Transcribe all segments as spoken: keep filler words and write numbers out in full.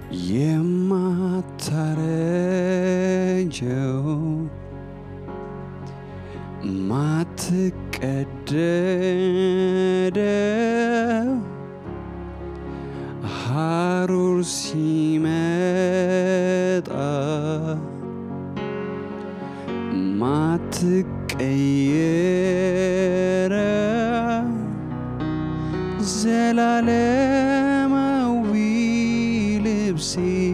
የማታረጀው ማትቀደደው ሐሩር ሲመጣ ማትቀየረው ዘላለማዊ ልብሴ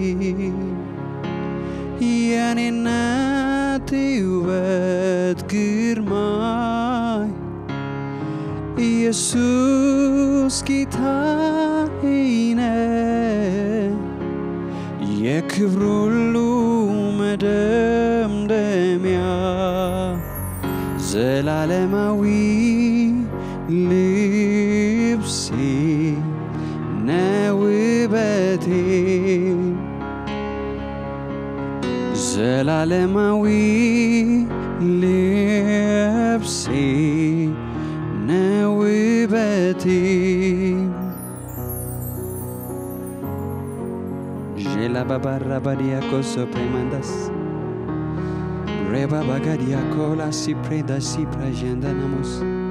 የኔነት ውበት ግርማይ ኢየሱስ ጌታዬ ነው የክብር ሁሉ መደምደሚያ ዘላለማዊ ልብሴ ነው ውበቴ ዘላለማዊ ልብሴ ነው ውበቴ ጄላ ባባራ ባዲያኮሶ ፕሬማንዳስ Reba bagadia cola si preda si pragenda namos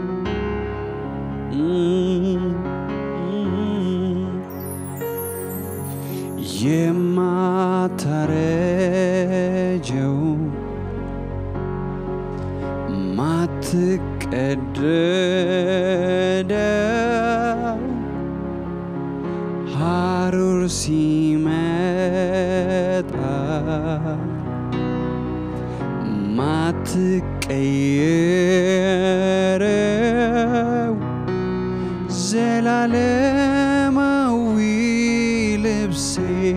የማታረጀው ማትቀደደው ሐሩር ሲመጣ ማትቀየረው ዘላለማዊ ልብሴ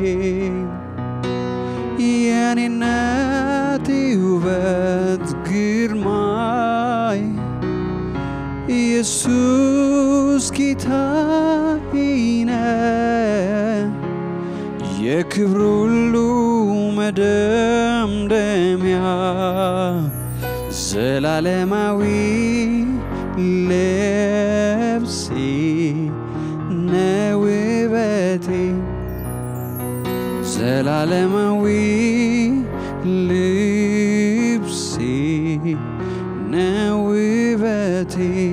የኔነት ውበት ግርማይ ኢየሱስ ጌታዬ ነው የክብር ሁሉ መደምደሚያ ዘላለማዊ ልብሴ ነው ውበቴ ዘላለማዊ ልብሴ ነው ውበቴ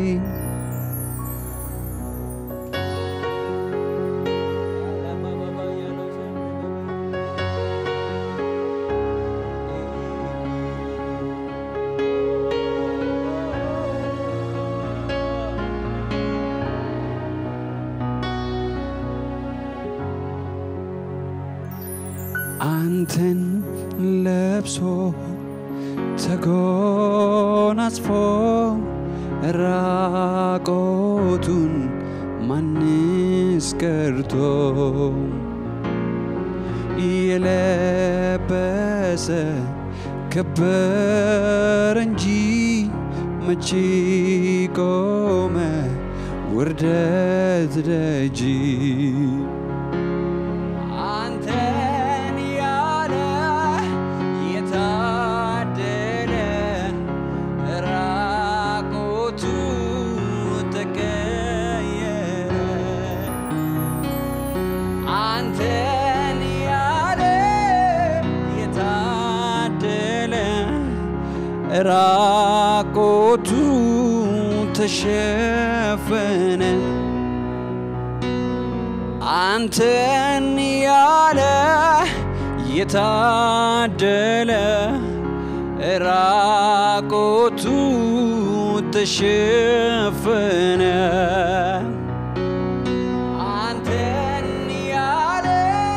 አንተን ለብሶ ተጎናጽፎ ራቆቱን ማንስ ቀርቶ የለበሰ ከበረ እንጂ መቼ ቆመ ውርደት ደጅ ራቆቱ ተሸፈነ አንተን ያለ የታደለ ራቆቱ ተሸፈነ አንተን ያለ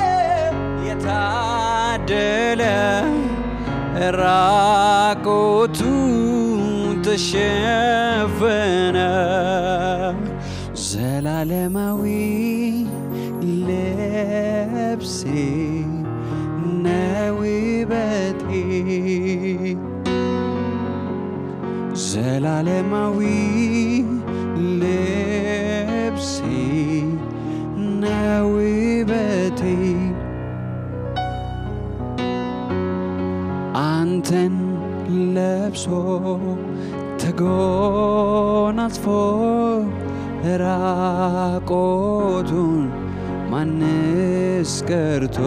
የታደለ ራቆቱ ተሸፈነ ዘላለማዊ ልብሴ ነው ውበቴ ዘላለማዊ ልብሴ ነው ውበቴ አንተን ለብሶ ተጎናጽፎ ራቆቱን ማንስ ቀርቶ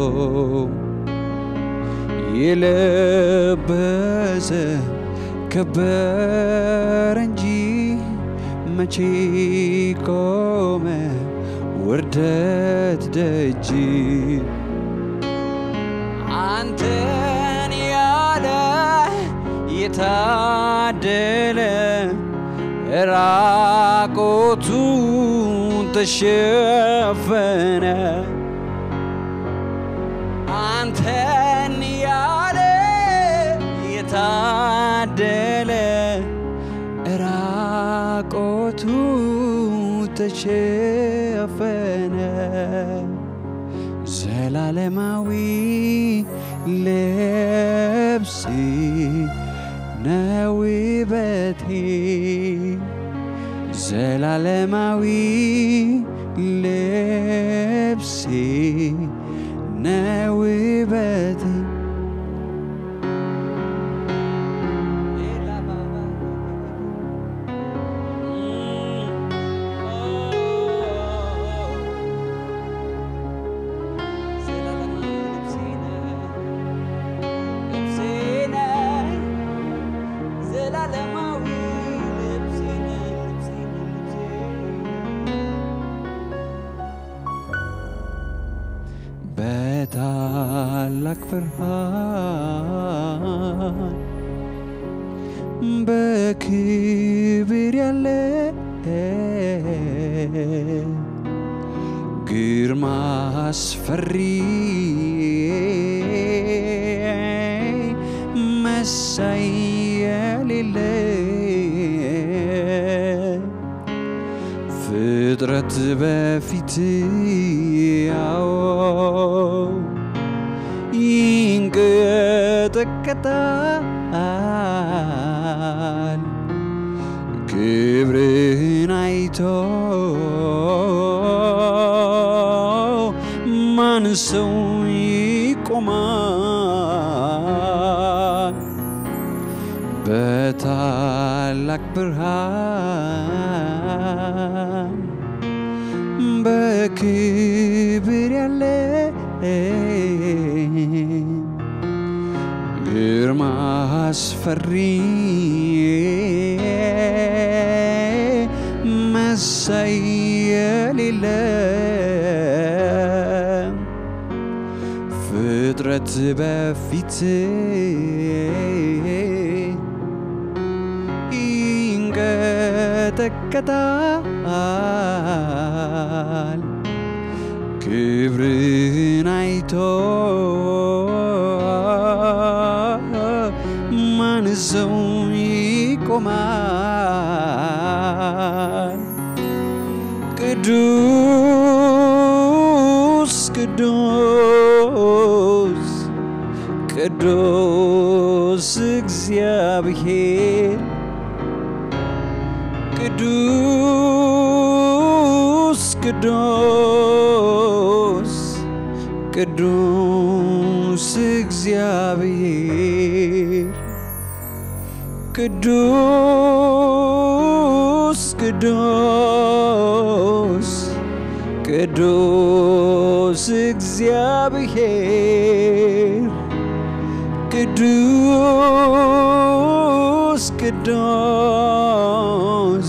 የለበሰ ከበረ እንጂ መቼ ቆመ ውርደት ደጅ አንተን ያለ የታደለ ራቆቱን ተሸፈነ አንተን ያለ የታደለ ራቆቱን ተሸፈነ ዘላለማዊ ልብስ ነው ውበቴ ዘላለማዊ ልብስ ነው ውበቴ በታላቅ ብርሃን በክብር ያለ ግርማ አስፈሪ መሳይ የሌለ ፍጥረት በፊት ያው ይንቀጠቀጣል ክብርህን አይቶ ማን ሰው ይቆማል በታላቅ ብርሃን በክብር ያለ ግርማ አስፈሪ መሳይ የሌለ ፍጥረት በፊት ይንቀጠቀጣል ክብርህን አይቶ ማን ሰው ይቆማል ቅዱስ ቅዱስ ቅዱስ እግዚአብሔር ቅዱስ ቅዱስ ቅዱስ እግዚአብሔር ቅዱስ ቅዱስ ቅዱስ እግዚአብሔር ቅዱስ ቅዱስ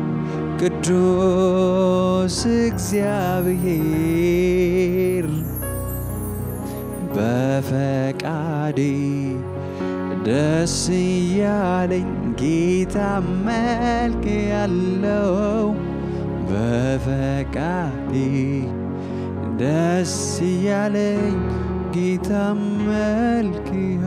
ቅዱስ እግዚአብሔር በፈቃዴ ደስ ያለኝ ጌታ መልክ ያለው በፈቃዴ ደስ ያለኝ ጌታ መልክ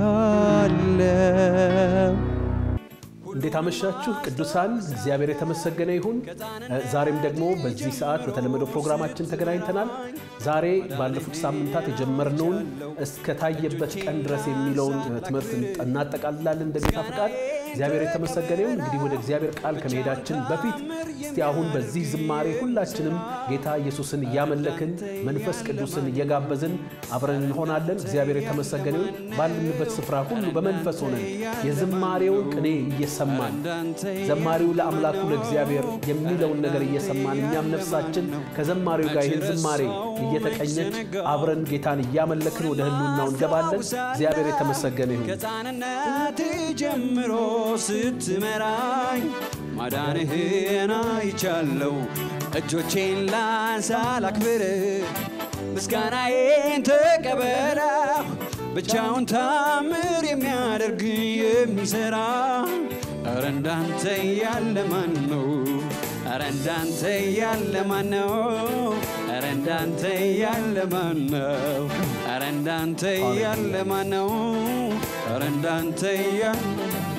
ያለው እንዴት አመሻችሁ ቅዱሳን እግዚአብሔር የተመሰገነ ይሁን ዛሬም ደግሞ በዚህ ሰዓት በተለመደው ፕሮግራማችን ተገናኝተናል ዛሬ ባለፉት ሳምንታት የጀመርነውን እስከ ታየበት ቀን ድረስ የሚለውን ትምህርት እናጠቃልላለን እንደጌታ ፈቃድ እግዚአብሔር የተመሰገነ ይሁን። እንግዲህ ወደ እግዚአብሔር ቃል ከመሄዳችን በፊት እስቲ አሁን በዚህ ዝማሬ ሁላችንም ጌታ ኢየሱስን ያመለክን መንፈስ ቅዱስን እየጋበዝን አብረን እንሆናለን። እግዚአብሔር የተመሰገነ ይሁን። ባለንበት ስፍራ ሁሉ በመንፈስ ሆነን የዝማሬው ቅኔ እየሰማን ዘማሪው ለአምላኩ ለእግዚአብሔር የሚለውን ነገር እየሰማን እኛም ነፍሳችን ከዘማሪው ጋር ይህን ዝማሬ እየተቀኘች አብረን ጌታን እያመለክን ወደ ህልውናው እንገባለን። እግዚአብሔር የተመሰገነ ይሁን። ከሕፃንነቴ ጀምሮ ስትመራኝ ማዳንህን አይቻለሁ። እጆቼን ላንሳ ላክብር ምስጋናዬን ተቀበለው። ብቻውን ታምር የሚያደርግ የሚሰራ ኧረ እንዳንተ ያለ ማን ነው? ኧረ እንዳንተ ያለ ማን ነው? ኧረ እንዳንተ ያለ ማን ነው? ኧረ እንዳንተ ያለ ማን ነው? ኧረ እንዳንተ ያለ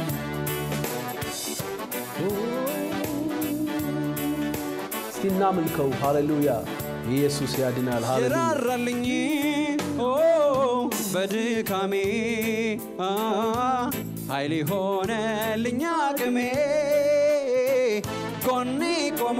እስቲና ምልከው ሃሌሉያ ኢየሱስ ያድናል። ሃሌሉያ ይራራልኝ ኦ በድካሜ ኃይል ሆነልኝ አቅሜ ጎኔ ቆሞ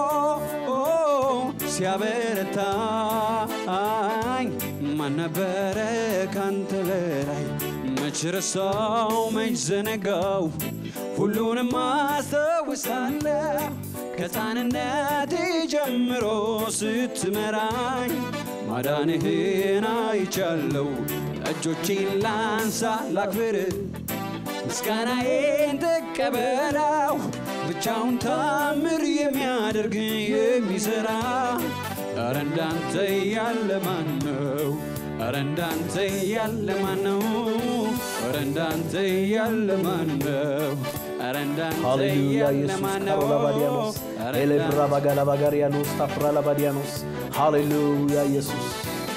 ሲያበረታኝ ማን ነበረ ካንተ በላይ? መች ረሳው መች ዘነጋው ሁሉንም አስታውሳለሁ። ከሕፃንነቴ ጀምሮ ስትመራኝ ማዳንህን አይቻለሁ። እጆቼን ላንሳ ላክብር ምስጋናዬን ተቀበለው። ብቻውን ታምር የሚያደርግ የሚሰራ ኧረ እንዳንተ ያለ ማን ነው? ኧረ እንዳንተ ያለ ማን ነው? ኧረ እንዳንተ ያለ ማን ነው? ኧረ እንዳንተ ያለ ማን ነው? ኤሌብራ ባጋላ ባጋሪያኖስ ታፍራላ ባዲያኖስ ሃሌሉያ ኢየሱስ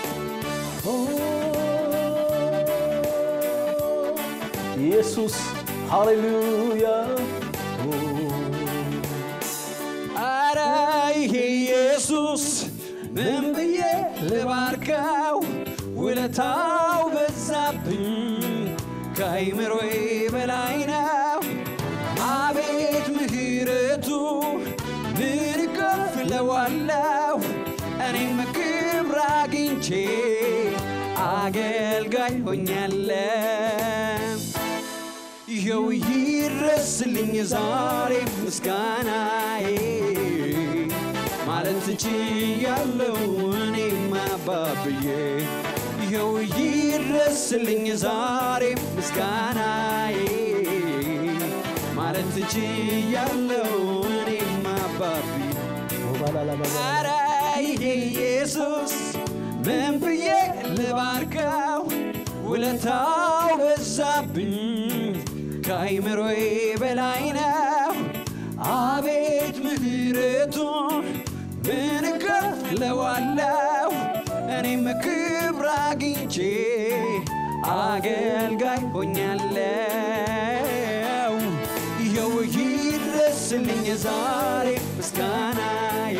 ኢየሱስ ሃሌሉያ ኧረ ይሄ ኢየሱስ ምን ብዬ ልባርከው? ውለታው በዛብኝ ከአይምሮዬ በላይ ነው። አቤት ምሕረቱ ምን እከፍለዋለሁ? እኔም ክብር አግኝቼ አገልጋይ ሆኛለሁ። ይኸው ይድረስልኝ ዛሬ ምስጋናዬ ማለት ችያለሁ እኔም አባብዬ። ይኸው ይድረስልኝ ዛሬ ምስጋናዬ ማለት ችያለሁ እኔም አባብዬ። ኧረ ይሄ ኢየሱስ ምን ብዬ ልባርከው? ውለታው በዛብኝ ከአይምሮዬ በላይ ነው። አቤት ምሕረቱን ምን እከፍለዋለሁ? እኔም ክብር አግኝቼ አገልጋይ ሆኛለሁ። ይኸው ይድረስልኝ ዛሬ ምስጋናዬ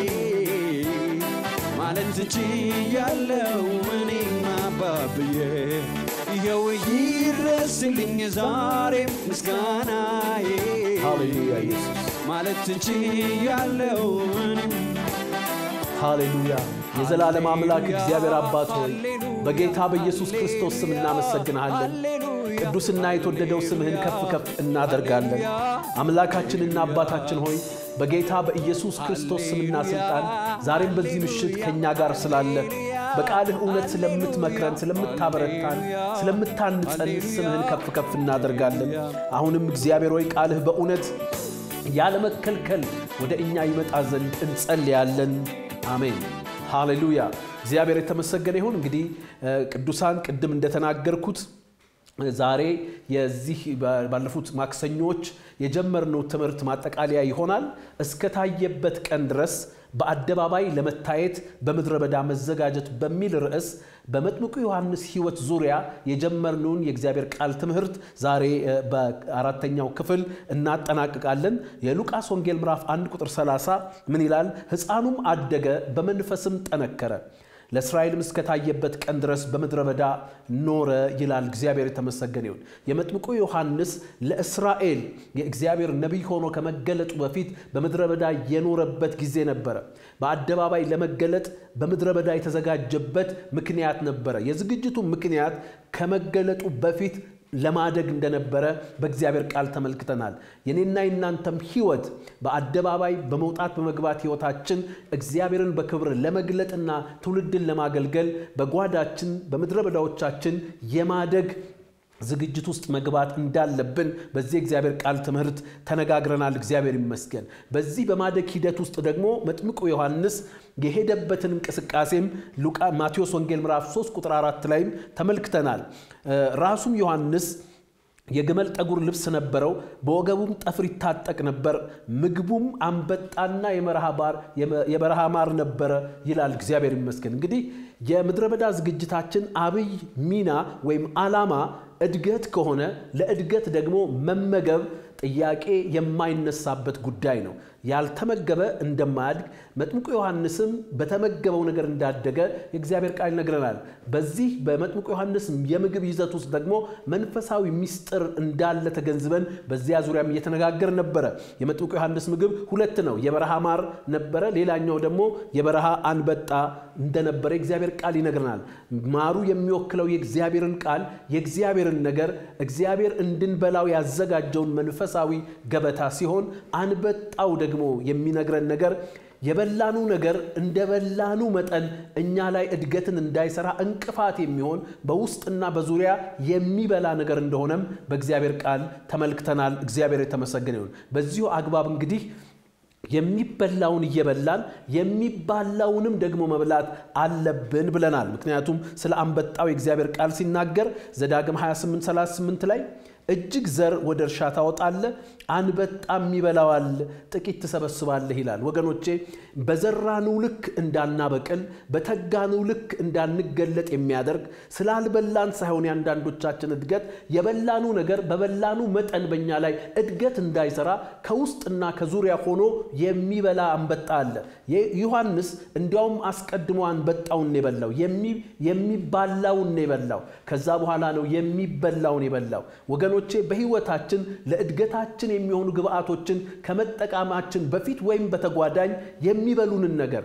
ማለት ችያለሁ እኔም አባብዬ። ይኸው ይድረስልኝ ዛሬ ምስጋናዬ ሃሌሉያ ኢየሱስ ማለት ችያለሁ እኔም ሃሌሉያ የዘላለም አምላክ እግዚአብሔር አባት ሆይ በጌታ በኢየሱስ ክርስቶስ ስም እናመሰግንሃለን። ቅዱስና የተወደደው ስምህን ከፍ ከፍ እናደርጋለን። አምላካችንና አባታችን ሆይ በጌታ በኢየሱስ ክርስቶስ ስምና ስልጣን ዛሬም በዚህ ምሽት ከኛ ጋር ስላለ በቃልህ እውነት ስለምትመክረን ስለምታበረታን ስለምታንጸን ስምህን ከፍ ከፍ እናደርጋለን። አሁንም እግዚአብሔር ሆይ ቃልህ በእውነት ያለ መከልከል ወደ እኛ ይመጣ ዘንድ እንጸልያለን። አሜን ሃሌሉያ እግዚአብሔር የተመሰገነ ይሁን። እንግዲህ ቅዱሳን ቅድም እንደተናገርኩት ዛሬ የዚህ ባለፉት ማክሰኞች የጀመርነው ትምህርት ማጠቃለያ ይሆናል። እስከ ታየበት ቀን ድረስ በአደባባይ ለመታየት በመድረ በዳ መዘጋጀት በሚል ርዕስ በመጥምቁ ዮሐንስ ሕይወት ዙሪያ የጀመርነውን የእግዚአብሔር ቃል ትምህርት ዛሬ በአራተኛው ክፍል እናጠናቅቃለን። የሉቃስ ወንጌል ምዕራፍ አንድ ቁጥር ሰላሳ ምን ይላል? ሕፃኑም አደገ በመንፈስም ጠነከረ፣ ለእስራኤልም እስከታየበት ቀን ድረስ በምድረ በዳ ኖረ ይላል። እግዚአብሔር የተመሰገነ ይሁን። የመጥምቁ ዮሐንስ ለእስራኤል የእግዚአብሔር ነቢይ ሆኖ ከመገለጡ በፊት በምድረ በዳ የኖረበት ጊዜ ነበረ። በአደባባይ ለመገለጥ በምድረ በዳ የተዘጋጀበት ምክንያት ነበረ። የዝግጅቱ ምክንያት ከመገለጡ በፊት ለማደግ እንደነበረ በእግዚአብሔር ቃል ተመልክተናል። የኔና የናንተም ሕይወት በአደባባይ በመውጣት በመግባት ሕይወታችን እግዚአብሔርን በክብር ለመግለጥና ትውልድን ለማገልገል በጓዳችን በምድረ በዳዎቻችን የማደግ ዝግጅት ውስጥ መግባት እንዳለብን በዚህ እግዚአብሔር ቃል ትምህርት ተነጋግረናል። እግዚአብሔር ይመስገን። በዚህ በማደግ ሂደት ውስጥ ደግሞ መጥምቁ ዮሐንስ የሄደበትን እንቅስቃሴም ሉቃ ማቴዎስ ወንጌል ምዕራፍ ሶስት ቁጥር አራት ላይ ተመልክተናል። ራሱም ዮሐንስ የግመል ጠጉር ልብስ ነበረው፣ በወገቡም ጠፍር ይታጠቅ ነበር፣ ምግቡም አንበጣና የበረሃ ማር ነበረ ይላል። እግዚአብሔር ይመስገን። እንግዲህ የምድረ በዳ ዝግጅታችን አብይ ሚና ወይም ዓላማ እድገት ከሆነ ለእድገት ደግሞ መመገብ ጥያቄ የማይነሳበት ጉዳይ ነው። ያልተመገበ እንደማያድግ መጥምቁ ዮሐንስም በተመገበው ነገር እንዳደገ የእግዚአብሔር ቃል ይነግረናል። በዚህ በመጥምቁ ዮሐንስ የምግብ ይዘት ውስጥ ደግሞ መንፈሳዊ ሚስጥር እንዳለ ተገንዝበን በዚያ ዙሪያም እየተነጋገር ነበረ። የመጥምቁ ዮሐንስ ምግብ ሁለት ነው። የበረሃ ማር ነበረ፣ ሌላኛው ደግሞ የበረሃ አንበጣ እንደነበረ የእግዚአብሔር ቃል ይነግረናል። ማሩ የሚወክለው የእግዚአብሔርን ቃል የእግዚአብሔርን ነገር እግዚአብሔር እንድንበላው ያዘጋጀውን መንፈሳዊ ገበታ ሲሆን አንበጣው ደግሞ የሚነግረን ነገር የበላኑ ነገር እንደበላኑ መጠን እኛ ላይ እድገትን እንዳይሰራ እንቅፋት የሚሆን በውስጥና በዙሪያ የሚበላ ነገር እንደሆነም በእግዚአብሔር ቃል ተመልክተናል። እግዚአብሔር የተመሰገነ ይሁን። በዚሁ አግባብ እንግዲህ የሚበላውን እየበላን የሚባላውንም ደግሞ መብላት አለብን ብለናል። ምክንያቱም ስለ አንበጣው የእግዚአብሔር ቃል ሲናገር ዘዳግም ሃያ ስምንት ሰላሳ ስምንት ላይ እጅግ ዘር ወደ እርሻ ታወጣለህ፣ አንበጣም ይበላዋል፣ ጥቂት ትሰበስባለህ ይላል። ወገኖቼ በዘራነው ልክ እንዳናበቅል በተጋነው ልክ እንዳንገለጥ የሚያደርግ ስላልበላን ሳይሆን ያንዳንዶቻችን እድገት የበላኑ ነገር በበላኑ መጠን በእኛ ላይ እድገት እንዳይሰራ ከውስጥና ከዙሪያ ሆኖ የሚበላ አንበጣ አለ። ዮሐንስ እንዲያውም አስቀድሞ አንበጣውን የበላው የሚባላውን የበላው ከዛ በኋላ ነው የሚበላውን የበላው። ወገኖቼ በህይወታችን ለእድገታችን የሚሆኑ ግብአቶችን ከመጠቀማችን በፊት ወይም በተጓዳኝ የሚበሉንን ነገር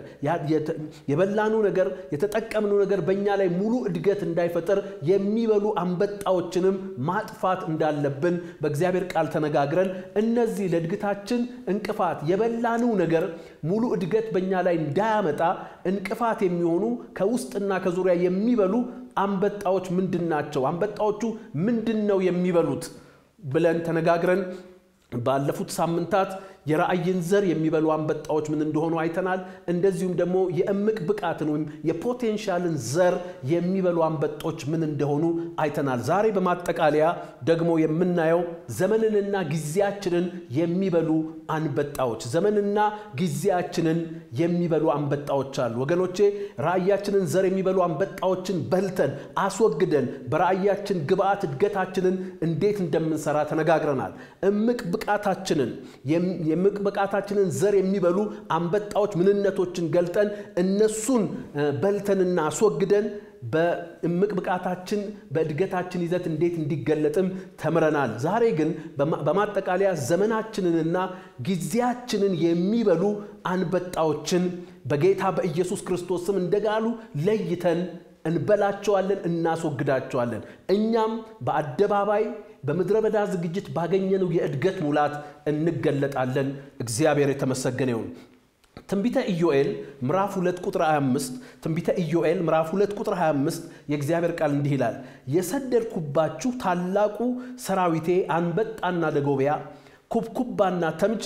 የበላኑ ነገር የተጠቀምነው ነገር በእኛ ላይ ሙሉ እድገት እንዳይፈጠር የሚበሉ አንበጣዎችንም ማጥፋት እንዳለብን በእግዚአብሔር ቃል ተነጋግረን እነዚህ ለእድገታችን እንቅፋት የበላኑ ነገር ሙሉ እድገት በእኛ ላይ እንዳያመጣ እንቅፋት የሚሆኑ ከውስጥና ከዙሪያ የሚበሉ አንበጣዎች ምንድናቸው? አንበጣዎቹ ምንድነው የሚበሉት ብለን ተነጋግረን ባለፉት ሳምንታት የራእይን ዘር የሚበሉ አንበጣዎች ምን እንደሆኑ አይተናል። እንደዚሁም ደግሞ የእምቅ ብቃትን ወይም የፖቴንሻልን ዘር የሚበሉ አንበጦች ምን እንደሆኑ አይተናል። ዛሬ በማጠቃለያ ደግሞ የምናየው ዘመንንና ጊዜያችንን የሚበሉ አንበጣዎች ዘመንና ጊዜያችንን የሚበሉ አንበጣዎች አሉ። ወገኖቼ ራእያችንን ዘር የሚበሉ አንበጣዎችን በልተን አስወግደን በራእያችን ግብአት እድገታችንን እንዴት እንደምንሰራ ተነጋግረናል። እምቅ ብቃታችንን የምቅ ብቃታችንን ዘር የሚበሉ አንበጣዎች ምንነቶችን ገልጠን እነሱን በልተንና አስወግደን በእምቅ ብቃታችን በእድገታችን ይዘት እንዴት እንዲገለጥም ተምረናል። ዛሬ ግን በማጠቃለያ ዘመናችንንና ጊዜያችንን የሚበሉ አንበጣዎችን በጌታ በኢየሱስ ክርስቶስ ስም እንደጋሉ ለይተን እንበላቸዋለን፣ እናስወግዳቸዋለን። እኛም በአደባባይ በምድረ በዳ ዝግጅት ባገኘነው የእድገት ሙላት እንገለጣለን። እግዚአብሔር የተመሰገነ ይሁን። ትንቢተ ኢዮኤል ምዕራፍ ሁለት ቁጥር ሃያ አምስት ትንቢተ ኢዮኤል ምዕራፍ ሁለት ቁጥር ሃያ አምስት የእግዚአብሔር ቃል እንዲህ ይላል፣ የሰደድኩባችሁ ታላቁ ሰራዊቴ አንበጣና ደጎቢያ ኩብኩባና ተምች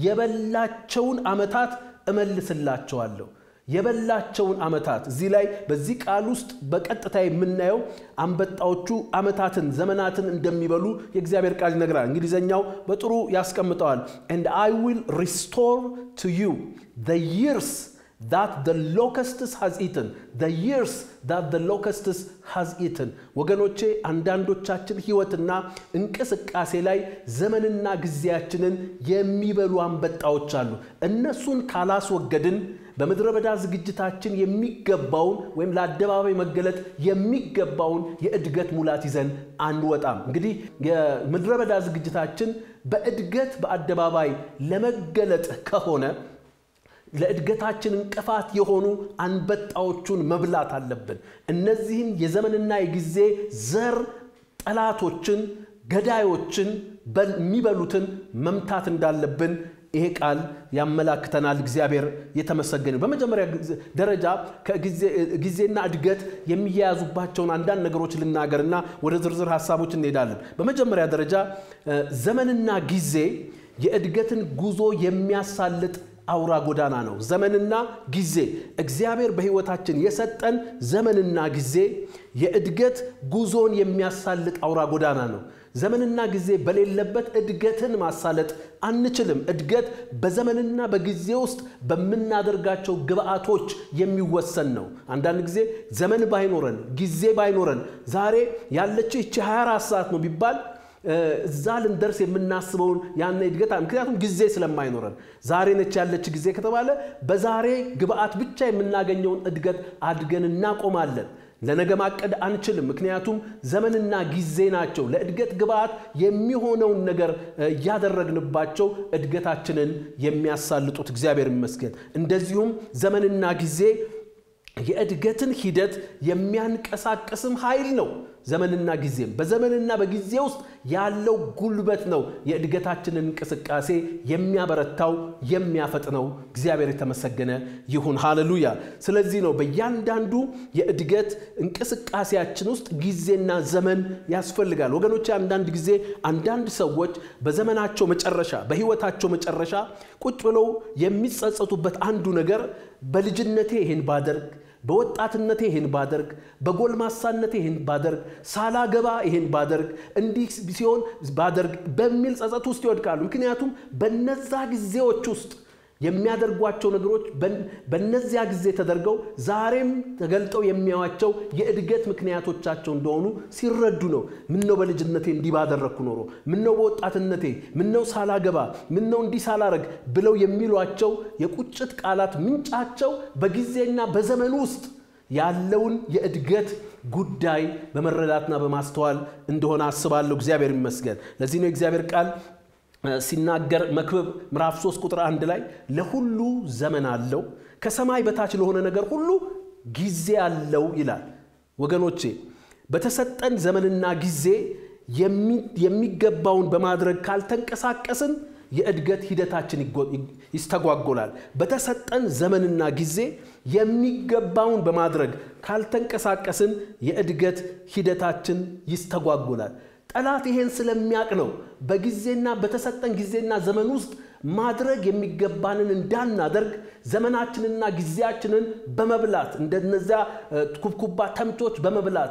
የበላቸውን ዓመታት እመልስላቸዋለሁ። የበላቸውን ዓመታት እዚህ ላይ በዚህ ቃል ውስጥ በቀጥታ የምናየው አንበጣዎቹ ዓመታትን ዘመናትን እንደሚበሉ የእግዚአብሔር ቃል ይነግራል። እንግሊዘኛው በጥሩ ያስቀምጠዋል። and I will restore to you the years that the locusts has eaten the years that the locusts has eaten ወገኖቼ አንዳንዶቻችን ህይወትና እንቅስቃሴ ላይ ዘመንና ጊዜያችንን የሚበሉ አንበጣዎች አሉ። እነሱን ካላስወገድን በመድረ በዳ ዝግጅታችን የሚገባውን ወይም ለአደባባይ መገለጥ የሚገባውን የእድገት ሙላት ይዘን አንወጣም። እንግዲህ የመድረ በዳ ዝግጅታችን በእድገት በአደባባይ ለመገለጥ ከሆነ ለእድገታችን እንቅፋት የሆኑ አንበጣዎቹን መብላት አለብን። እነዚህን የዘመንና የጊዜ ዘር ጠላቶችን ገዳዮችን በሚበሉትን መምታት እንዳለብን ይሄ ቃል ያመላክተናል። እግዚአብሔር የተመሰገነ። በመጀመሪያ ደረጃ ከጊዜ ጊዜና እድገት የሚያያዙባቸውን አንዳንድ ነገሮች ልናገርና ወደ ዝርዝር ሐሳቦች እንሄዳለን። በመጀመሪያ ደረጃ ዘመንና ጊዜ የእድገትን ጉዞ የሚያሳልጥ አውራ ጎዳና ነው። ዘመንና ጊዜ እግዚአብሔር በህይወታችን የሰጠን ዘመንና ጊዜ የእድገት ጉዞን የሚያሳልጥ አውራ ጎዳና ነው። ዘመንና ጊዜ በሌለበት እድገትን ማሳለጥ አንችልም። እድገት በዘመንና በጊዜ ውስጥ በመናደርጋቸው ግብአቶች የሚወሰን ነው። አንዳንድ ጊዜ ዘመን ባይኖረን ጊዜ ባይኖረን ዛሬ ያለችው እቺ ሃያ አራት ሰዓት ነው ቢባል እዛ ልንደርስ የምናስበውን ያን እድገት ምክንያቱም ጊዜ ስለማይኖረን ዛሬ ነች ያለች ጊዜ ከተባለ በዛሬ ግብአት ብቻ የምናገኘውን እድገት አድገን እናቆማለን። ለነገ ማቀድ አንችልም። ምክንያቱም ዘመንና ጊዜ ናቸው ለእድገት ግብአት የሚሆነውን ነገር ያደረግንባቸው እድገታችንን የሚያሳልጡት። እግዚአብሔር ይመስገን። እንደዚሁም ዘመንና ጊዜ የእድገትን ሂደት የሚያንቀሳቅስም ኃይል ነው። ዘመንና ጊዜ በዘመንና በጊዜ ውስጥ ያለው ጉልበት ነው የእድገታችንን እንቅስቃሴ የሚያበረታው የሚያፈጥነው። እግዚአብሔር የተመሰገነ ይሁን። ሃሌሉያ። ስለዚህ ነው በእያንዳንዱ የእድገት እንቅስቃሴያችን ውስጥ ጊዜና ዘመን ያስፈልጋል። ወገኖች አንዳንድ ጊዜ አንዳንድ ሰዎች በዘመናቸው መጨረሻ በህይወታቸው መጨረሻ ቁጭ ብለው የሚጸጸቱበት አንዱ ነገር በልጅነቴ ይሄን ባደርግ በወጣትነቴ ይሄን ባደርግ በጎልማሳነቴ ይሄን ባደርግ ሳላገባ ይሄን ባደርግ እንዲህ ሲሆን ባደርግ በሚል ጸጸት ውስጥ ይወድቃሉ። ምክንያቱም በነዛ ጊዜዎች ውስጥ የሚያደርጓቸው ነገሮች በነዚያ ጊዜ ተደርገው ዛሬም ተገልጠው የሚያዋቸው የእድገት ምክንያቶቻቸው እንደሆኑ ሲረዱ ነው። ምን ነው በልጅነቴ እንዲህ ባደረኩ ኖሮ፣ ምን ነው በወጣትነቴ፣ ምን ነው ሳላገባ፣ ምን ነው እንዲህ ሳላረግ ብለው የሚሏቸው የቁጭት ቃላት ምንጫቸው በጊዜና በዘመን ውስጥ ያለውን የእድገት ጉዳይ በመረዳትና በማስተዋል እንደሆነ አስባለሁ። እግዚአብሔር ይመስገን። ለዚህ ነው እግዚአብሔር ቃል ሲናገር መክብብ ምዕራፍ ሶስት ቁጥር አንድ ላይ ለሁሉ ዘመን አለው ከሰማይ በታች ለሆነ ነገር ሁሉ ጊዜ አለው ይላል። ወገኖቼ በተሰጠን ዘመንና ጊዜ የሚገባውን በማድረግ ካልተንቀሳቀስን የእድገት ሂደታችን ይስተጓጎላል። በተሰጠን ዘመንና ጊዜ የሚገባውን በማድረግ ካልተንቀሳቀስን የእድገት ሂደታችን ይስተጓጎላል። ጠላት ይሄን ስለሚያቅ ነው በጊዜና በተሰጠን ጊዜና ዘመን ውስጥ ማድረግ የሚገባንን እንዳናደርግ ዘመናችንና ጊዜያችንን በመብላት እንደነዛ ኩብኩባ ተምቾች በመብላት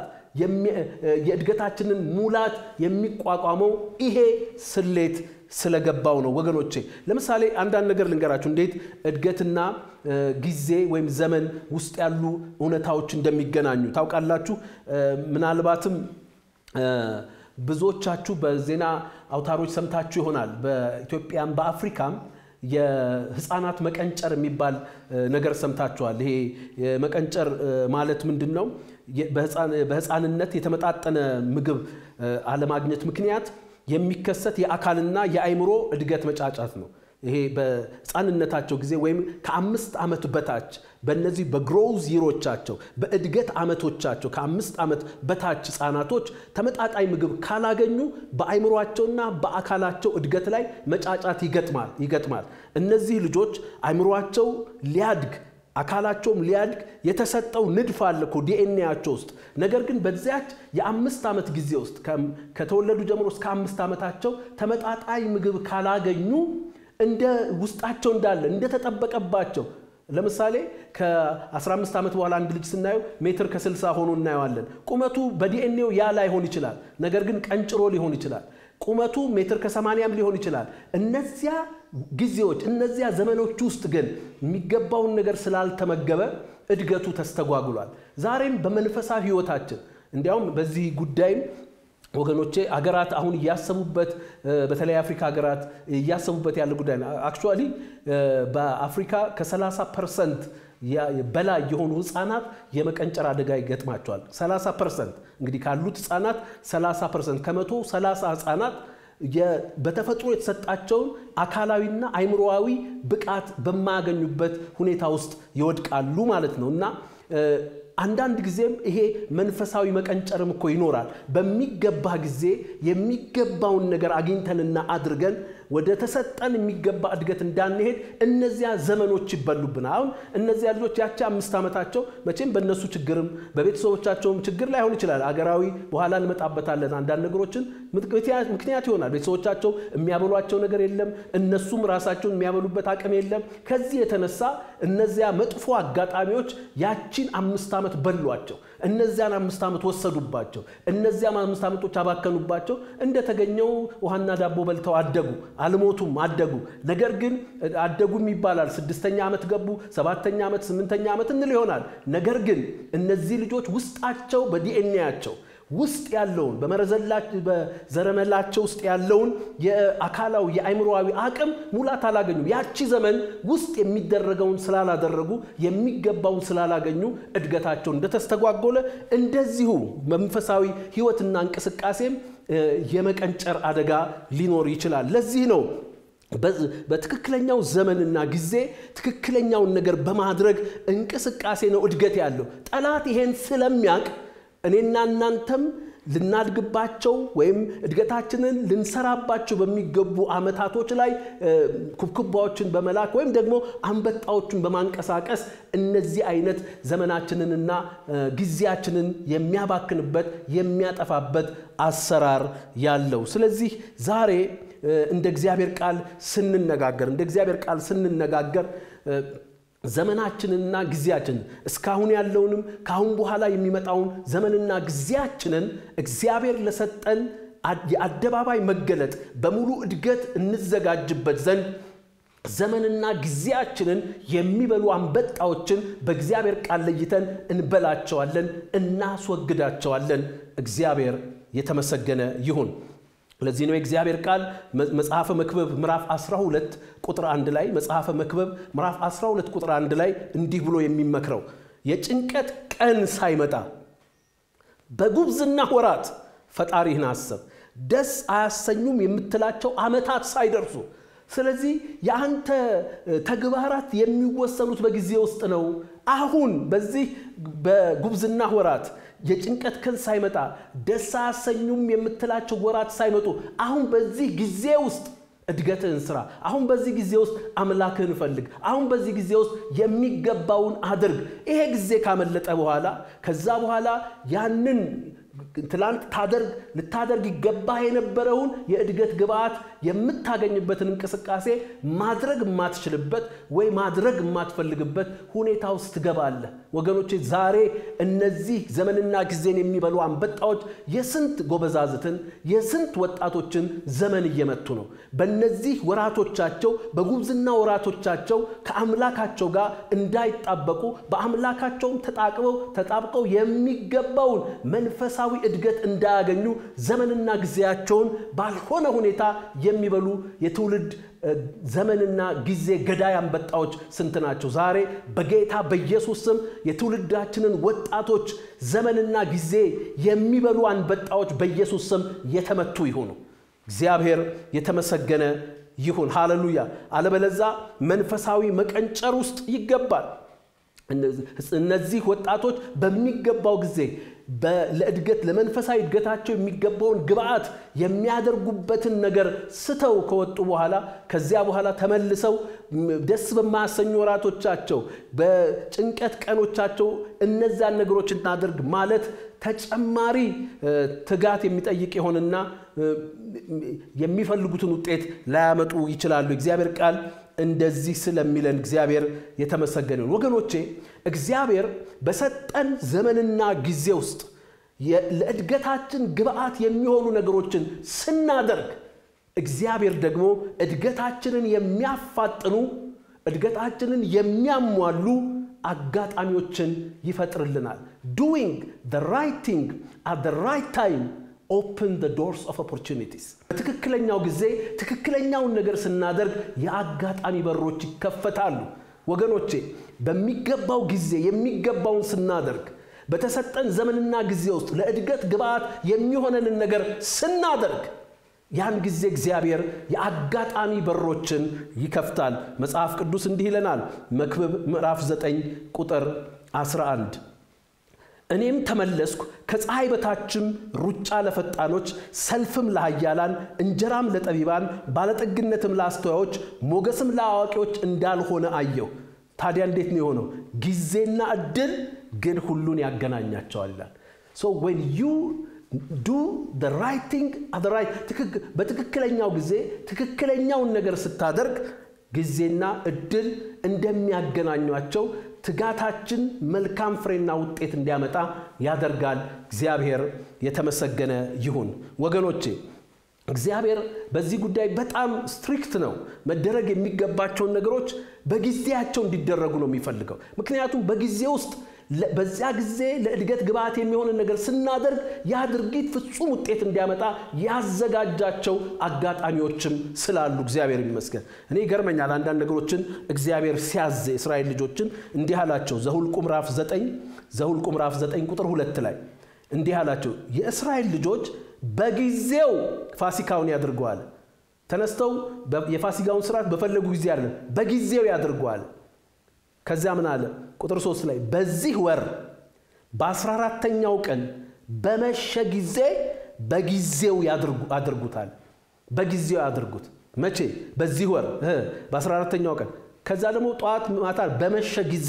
የእድገታችንን ሙላት የሚቋቋመው ይሄ ስሌት ስለገባው ነው። ወገኖቼ ለምሳሌ አንዳንድ ነገር ልንገራችሁ እንዴት እድገትና ጊዜ ወይም ዘመን ውስጥ ያሉ እውነታዎች እንደሚገናኙ ታውቃላችሁ። ምናልባትም ብዙዎቻችሁ በዜና አውታሮች ሰምታችሁ ይሆናል። በኢትዮጵያም በአፍሪካም የህፃናት መቀንጨር የሚባል ነገር ሰምታችኋል። ይሄ መቀንጨር ማለት ምንድነው? በህፃንነት የተመጣጠነ ምግብ አለማግኘት ምክንያት የሚከሰት የአካልና የአይምሮ እድገት መጫጫት ነው። ይሄ በህፃንነታቸው ጊዜ ወይም ከአምስት ዓመት በታች በእነዚህ በግሮዝ ይሮቻቸው በእድገት ዓመቶቻቸው ከአምስት ዓመት በታች ህፃናቶች ተመጣጣኝ ምግብ ካላገኙ በአይምሮአቸውና በአካላቸው እድገት ላይ መጫጫት ይገጥማል ይገጥማል። እነዚህ ልጆች አይምሮአቸው ሊያድግ አካላቸውም ሊያድግ የተሰጠው ንድፍ አለኮ ዲኤንኤያቸው ውስጥ። ነገር ግን በዚያች የአምስት ዓመት ጊዜ ውስጥ ከተወለዱ ጀምሮ እስከ አምስት ዓመታቸው ተመጣጣኝ ምግብ ካላገኙ እንደ ውስጣቸው እንዳለ እንደ ተጠበቀባቸው ለምሳሌ ከ15 ዓመት በኋላ አንድ ልጅ ስናየው ሜትር ከስልሳ ሆኖ እናየዋለን። ቁመቱ በዲኤንኤው ያ ላይ ሆን ይችላል፣ ነገር ግን ቀንጭሮ ሊሆን ይችላል። ቁመቱ ሜትር ከ80 ሊሆን ይችላል። እነዚያ ጊዜዎች እነዚያ ዘመኖች ውስጥ ግን የሚገባውን ነገር ስላልተመገበ እድገቱ ተስተጓጉሏል። ዛሬም በመንፈሳዊ ህይወታችን እንዲያውም በዚህ ጉዳይም ወገኖቼ አገራት አሁን ያያሰቡበት በተለይ አፍሪካ አገራት ያያሰቡበት ያለ ጉዳይ ነው አክቹአሊ በአፍሪካ ከ30 ፐርሰንት በላይ የሆኑ ህፃናት የመቀንጨር አደጋ ይገጥማቸዋል ሰላሳ ፐርሰንት እንግዲህ ካሉት ህፃናት ሰላሳ ፐርሰንት ከመቶ ሰላሳ ህፃናት በተፈጥሮ የተሰጣቸው አካላዊና አይምሮአዊ ብቃት በማያገኙበት ሁኔታ ውስጥ ይወድቃሉ ማለት ነውና አንዳንድ ጊዜም ይሄ መንፈሳዊ መቀንጨርም እኮ ይኖራል በሚገባ ጊዜ የሚገባውን ነገር አግኝተንና አድርገን ወደ ተሰጠን የሚገባ እድገት እንዳንሄድ እነዚያ ዘመኖች ይበሉብና አሁን እነዚያ ልጆች ያቺ አምስት አመታቸው መቼም በእነሱ ችግርም በቤተሰቦቻቸውም ችግር ላይ ሆን ይችላል አገራዊ በኋላ እንመጣበታለን አንዳንድ ነገሮችን ምክንያት ይሆናል ቤተሰቦቻቸው የሚያበሏቸው ነገር የለም እነሱም ራሳቸውን የሚያበሉበት አቅም የለም ከዚህ የተነሳ እነዚያ መጥፎ አጋጣሚዎች ያቺን አምስት አመት በሏቸው እነዚያን አምስት አመት ወሰዱባቸው እነዚያም አምስት አመቶች አባከኑባቸው እንደተገኘው ውሃና ዳቦ በልተው አደጉ አልሞቱም አደጉ ነገር ግን አደጉም ይባላል ስድስተኛ አመት ገቡ ሰባተኛ አመት ስምንተኛ አመት እንል ይሆናል ነገር ግን እነዚህ ልጆች ውስጣቸው በዲኤንኤያቸው ውስጥ ያለውን በመረዘላቸው በዘረመላቸው ውስጥ ያለውን የአካላው የአይምሮአዊ አቅም ሙላት አላገኙም ያቺ ዘመን ውስጥ የሚደረገውን ስላላደረጉ የሚገባውን ስላላገኙ እድገታቸው እንደተስተጓጎለ እንደዚሁ መንፈሳዊ ህይወትና እንቅስቃሴም የመቀንጨር አደጋ ሊኖር ይችላል ለዚህ ነው በትክክለኛው ዘመንና ጊዜ ትክክለኛውን ነገር በማድረግ እንቅስቃሴ ነው እድገት ያለው ጠላት ይሄን ስለሚያቅ እኔና እናንተም ልናድግባቸው ወይም እድገታችንን ልንሰራባቸው በሚገቡ አመታቶች ላይ ኩብኩባዎችን በመላክ ወይም ደግሞ አንበጣዎችን በማንቀሳቀስ እነዚህ አይነት ዘመናችንንና ጊዜያችንን የሚያባክንበት የሚያጠፋበት አሰራር ያለው ስለዚህ ዛሬ እንደ እግዚአብሔር ቃል ስንነጋገር እንደ እግዚአብሔር ቃል ስንነጋገር ዘመናችንና ጊዜያችን እስካሁን ያለውንም ካሁን በኋላ የሚመጣውን ዘመንና ጊዜያችንን እግዚአብሔር ለሰጠን የአደባባይ መገለጥ በሙሉ እድገት እንዘጋጅበት ዘንድ ዘመንና ጊዜያችንን የሚበሉ አንበጣዎችን በእግዚአብሔር ቃል ለይተን እንበላቸዋለን እናስወግዳቸዋለን እግዚአብሔር የተመሰገነ ይሁን ለዚህ ነው እግዚአብሔር ቃል መጽሐፈ መክብብ ምዕራፍ አስራ ሁለት ቁጥር አንድ ላይ መጽሐፈ መክብብ ምዕራፍ አስራ ሁለት ቁጥር አንድ ላይ እንዲህ ብሎ የሚመክረው የጭንቀት ቀን ሳይመጣ በጉብዝና ወራት ፈጣሪህን አስብ ደስ አያሰኙም የምትላቸው አመታት ሳይደርሱ ስለዚህ ያንተ ተግባራት የሚወሰኑት በጊዜ ውስጥ ነው አሁን በዚህ በጉብዝና ወራት የጭንቀት ቀን ሳይመጣ ደስ አያሰኙም የምትላቸው ወራት ሳይመጡ አሁን በዚህ ጊዜ ውስጥ እድገትህን ስራ አሁን በዚህ ጊዜ ውስጥ አምላክህን ፈልግ አሁን በዚህ ጊዜ ውስጥ የሚገባውን አድርግ ይሄ ጊዜ ካመለጠ በኋላ ከዛ በኋላ ያንን ትላንት ታደርግ ልታደርግ ይገባ የነበረውን የእድገት ግብአት የምታገኝበትን እንቅስቃሴ ማድረግ ማትችልበት ወይ ማድረግ ማትፈልግበት ሁኔታ ውስጥ ትገባለህ ወገኖቼ ዛሬ እነዚህ ዘመንና ጊዜን የሚበሉ አንበጣዎች የስንት ጎበዛዝትን የስንት ወጣቶችን ዘመን እየመቱ ነው በእነዚህ ወራቶቻቸው በጉብዝና ወራቶቻቸው ከአምላካቸው ጋር እንዳይጣበቁ በአምላካቸውም ተጣቅበው ተጣብቀው የሚገባውን መንፈሳዊ እድገት እንዳያገኙ ዘመንና ጊዜያቸውን ባልሆነ ሁኔታ የሚበሉ የትውልድ ዘመንና ጊዜ ገዳይ አንበጣዎች ስንት ናቸው ዛሬ በጌታ በኢየሱስ ስም የትውልዳችንን ወጣቶች ዘመንና ጊዜ የሚበሉ አንበጣዎች በኢየሱስ ስም የተመቱ ይሁኑ እግዚአብሔር የተመሰገነ ይሁን ሃሌሉያ አለበለዛ መንፈሳዊ መቀንጨር ውስጥ ይገባል እነዚህ ወጣቶች በሚገባው ጊዜ ለእድገት ለመንፈሳዊ እድገታቸው የሚገባውን ግብአት የሚያደርጉበትን ነገር ስተው ከወጡ በኋላ ከዚያ በኋላ ተመልሰው ደስ በማያሰኙ ወራቶቻቸው በጭንቀት ቀኖቻቸው እነዛን ነገሮች እናደርግ ማለት ተጨማሪ ትጋት የሚጠይቅ ይሆንና የሚፈልጉትን ውጤት ላያመጡ ይችላሉ እግዚአብሔር ቃል እንደዚህ ስለሚለን እግዚአብሔር የተመሰገነ ነው ወገኖቼ እግዚአብሔር በሰጠን ዘመንና ጊዜ ውስጥ ለእድገታችን ግብአት የሚሆኑ ነገሮችን ስናደርግ እግዚአብሔር ደግሞ እድገታችንን የሚያፋጥኑ እድገታችንን የሚያሟሉ አጋጣሚዎችን ይፈጥርልናል doing the right thing at the right time open the doors of opportunities በትክክለኛው ጊዜ ትክክለኛውን ነገር ስናደርግ የአጋጣሚ በሮች ይከፈታሉ ወገኖቼ በሚገባው ጊዜ የሚገባውን ስናደርግ በተሰጠን ዘመንና ጊዜ ውስጥ ለእድገት ግብአት የሚሆነንን ነገር ስናደርግ ያን ጊዜ እግዚአብሔር የአጋጣሚ በሮችን ይከፍታል መጽሐፍ ቅዱስ እንዲህ ይለናል መክብብ ምዕራፍ ዘጠኝ ቁጥር አስራ አንድ እኔም ተመለስኩ ከፀሐይ በታችም ሩጫ ለፈጣኖች ሰልፍም ለኃያላን እንጀራም ለጠቢባን ባለጠግነትም ለአስተዋዮች ሞገስም ለአዋቂዎች እንዳልሆነ አየሁ ታዲያ እንዴት ነው የሆነው ጊዜና እድል ግን ሁሉን ያገናኛቸዋል ይላል so when you do the right thing at the right በትክክለኛው ጊዜ ትክክለኛውን ነገር ስታደርግ ጊዜና እድል እንደሚያገናኙአቸው ትጋታችን መልካም ፍሬና ውጤት እንዲያመጣ ያደርጋል እግዚአብሔር የተመሰገነ ይሁን ወገኖቼ እግዚአብሔር በዚህ ጉዳይ በጣም ስትሪክት ነው መደረግ የሚገባቸው ነገሮች በጊዜያቸው እንዲደረጉ ነው የሚፈልገው ምክንያቱም በጊዜ ውስጥ በዚያ ጊዜ ለእድገት ግብአት የሚሆን ነገር ስናደርግ ያ ድርጊት ፍጹም ውጤት እንዲያመጣ ያዘጋጃቸው አጋጣሚዎችም ስላሉ እግዚአብሔር ይመስገን እኔ ገርመኛል አንዳንድ ነገሮችን እግዚአብሔር ሲያዝ እስራኤል ልጆችን እንዲህ አላቸው ዘሁልቁ ምዕራፍ ዘጠኝ ዘሁልቁ ምዕራፍ ዘጠኝ ቁጥር ሁለት ላይ እንዲህ አላቸው የእስራኤል ልጆች በጊዜው ፋሲካውን ያድርጓል ተነስተው የፋሲካውን ሥርዓት በፈለጉ ጊዜ አይደለም በጊዜው ያድርጓል ከዛ ምን አለ ቁጥር ሶስት ላይ በዚህ ወር በ14ኛው ቀን በመሸ ጊዜ በጊዜው ያድርጉ አድርጉታል በጊዜው ያድርጉት መቼ በዚህ ወር በ14ኛው ቀን ከዛ ደግሞ ጧት ማታ በመሸ ጊዜ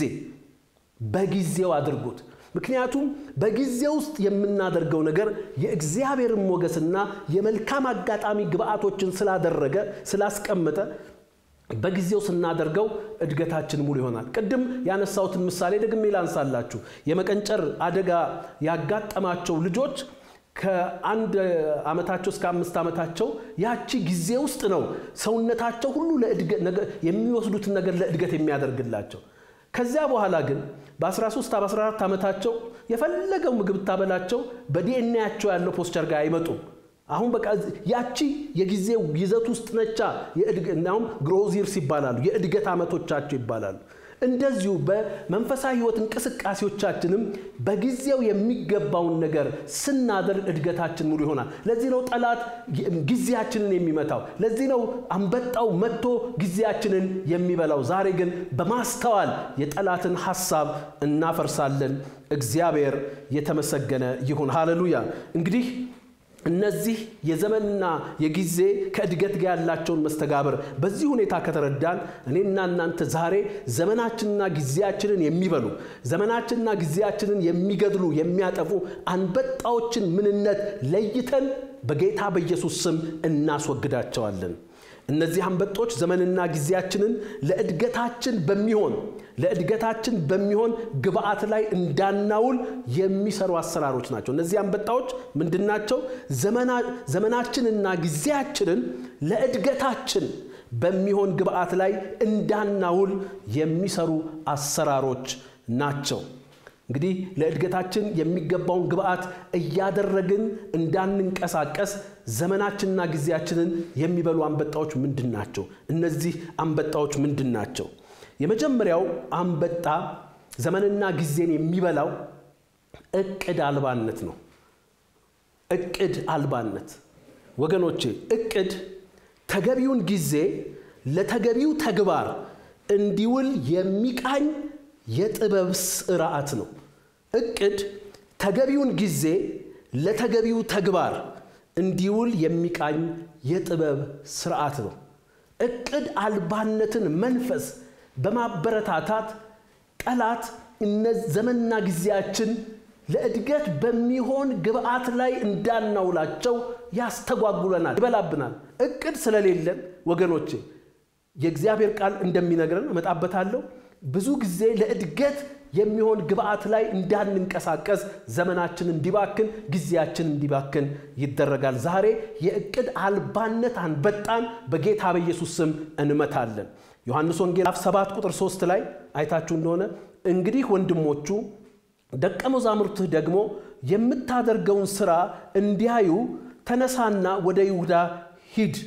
በጊዜው አድርጉት ምክንያቱም በጊዜው ውስጥ የምናደርገው ነገር የእግዚአብሔር ሞገስና የመልካም አጋጣሚ ግብአቶችን ስላደረገ ስላስቀመጠ በጊዜው ስናደርገው እድገታችን ሙሉ ይሆናል ቅድም ያነሳውትን ምሳሌ ደግሜ ላንሳላችሁ የመቀንጨር አደጋ ያጋጠማቸው ልጆች ከአንድ አመታቸው እስከ አምስት አመታቸው ያቺ ጊዜ ውስጥ ነው ሰውነታቸው ሁሉ ለእድገት የሚወስዱት ነገር ለእድገት የሚያደርግላቸው ከዛ በኋላ ግን በ13 በ14 አመታቸው የፈለገው ምግብ ታበላቸው በዲኤንኤያቸው ያለው ፖስቸር ጋር አይመጡ አሁን በቃ ያቺ የጊዜው ይዘት ውስጥ ነቻ የእድገናውም ግሮዚርስ ይባላሉ የእድገት አመቶቻቸው ይባላሉ እንደዚሁ በመንፈሳዊ ህይወት እንቅስቃሴዎቻችንም በጊዜው የሚገባውን ነገር ስናደርግ እድገታችን ሙሉ ይሆናል ለዚህ ነው ጠላት ጊዜያችንን የሚመታው ለዚህ ነው አንበጣው መጥቶ ጊዜያችንን የሚበላው ዛሬ ግን በማስተዋል የጠላትን ሐሳብ እናፈርሳለን እግዚአብሔር የተመሰገነ ይሁን ሃሌሉያ እንግዲህ እነዚህ የዘመንና የጊዜ ከእድገት ጋር ያላቸውን መስተጋብር በዚህ ሁኔታ ከተረዳን እኔና እናንተ ዛሬ ዘመናችንና ጊዜያችንን የሚበሉ ዘመናችንና ጊዜያችንን የሚገድሉ የሚያጠፉ አንበጣዎችን ምንነት ለይተን በጌታ በኢየሱስ ስም እናስወግዳቸዋለን እነዚህ አንበጦች ዘመንና ጊዜያችንን ለእድገታችን በሚሆን ለእድገታችን በሚሆን ግብአት ላይ እንዳናውል የሚሰሩ አሰራሮች ናቸው እነዚህ አንበጣዎች ምንድናቸው ዘመና ዘመናችንና ጊዜያችንን ለእድገታችን በሚሆን ግብአት ላይ እንዳናውል የሚሰሩ አሰራሮች ናቸው እንግዲህ ለእድገታችን የሚገባውን ግብአት እያደረግን እንዳንንቀሳቀስ ዘመናችንና ጊዜያችንን የሚበሉ አንበጣዎች ምንድናቸው እነዚህ አንበጣዎች ምንድናቸው የመጀመሪያው አንበጣ ዘመንና ጊዜን የሚበላው እቅድ አልባነት ነው እቅድ አልባነት ወገኖቼ እቅድ ተገቢውን ጊዜ ለተገቢው ተግባር እንዲውል የሚቃኝ የጥበብ ሥርዓት ነው እቅድ ተገቢውን ጊዜ ለተገቢው ተግባር እንዲውል የሚቃኝ የጥበብ ሥርዓት ነው እቅድ አልባነትን መንፈስ በማበረታታት ጠላት እነዚህ ዘመንና ጊዜያችን ለእድገት በሚሆን ግብአት ላይ እንዳናውላቸው ያስተጓጉለናል ይበላብናል እቅድ ስለሌለን ወገኖቼ የእግዚአብሔር ቃል እንደሚነግረን መጣበታለሁ ብዙ ጊዜ ለእድገት የሚሆን ግብአት ላይ እንዳንንቀሳቀስ ዘመናችን እንዲባክን ጊዜያችን እንዲባክን ይደረጋል ዛሬ የእቅድ አልባነት አንበጣን በጌታ በኢየሱስ ስም እንመታለን ዮሐንስ ወንጌል ሰባት ቁጥር ሶስት ላይ አይታችሁ እንደሆነ እንግዲህ ወንድሞቹ ደቀ መዛሙርቱ ደግሞ የምታደርገውን ሥራ እንዲያዩ ተነሳና ወደ ይሁዳ ሂድ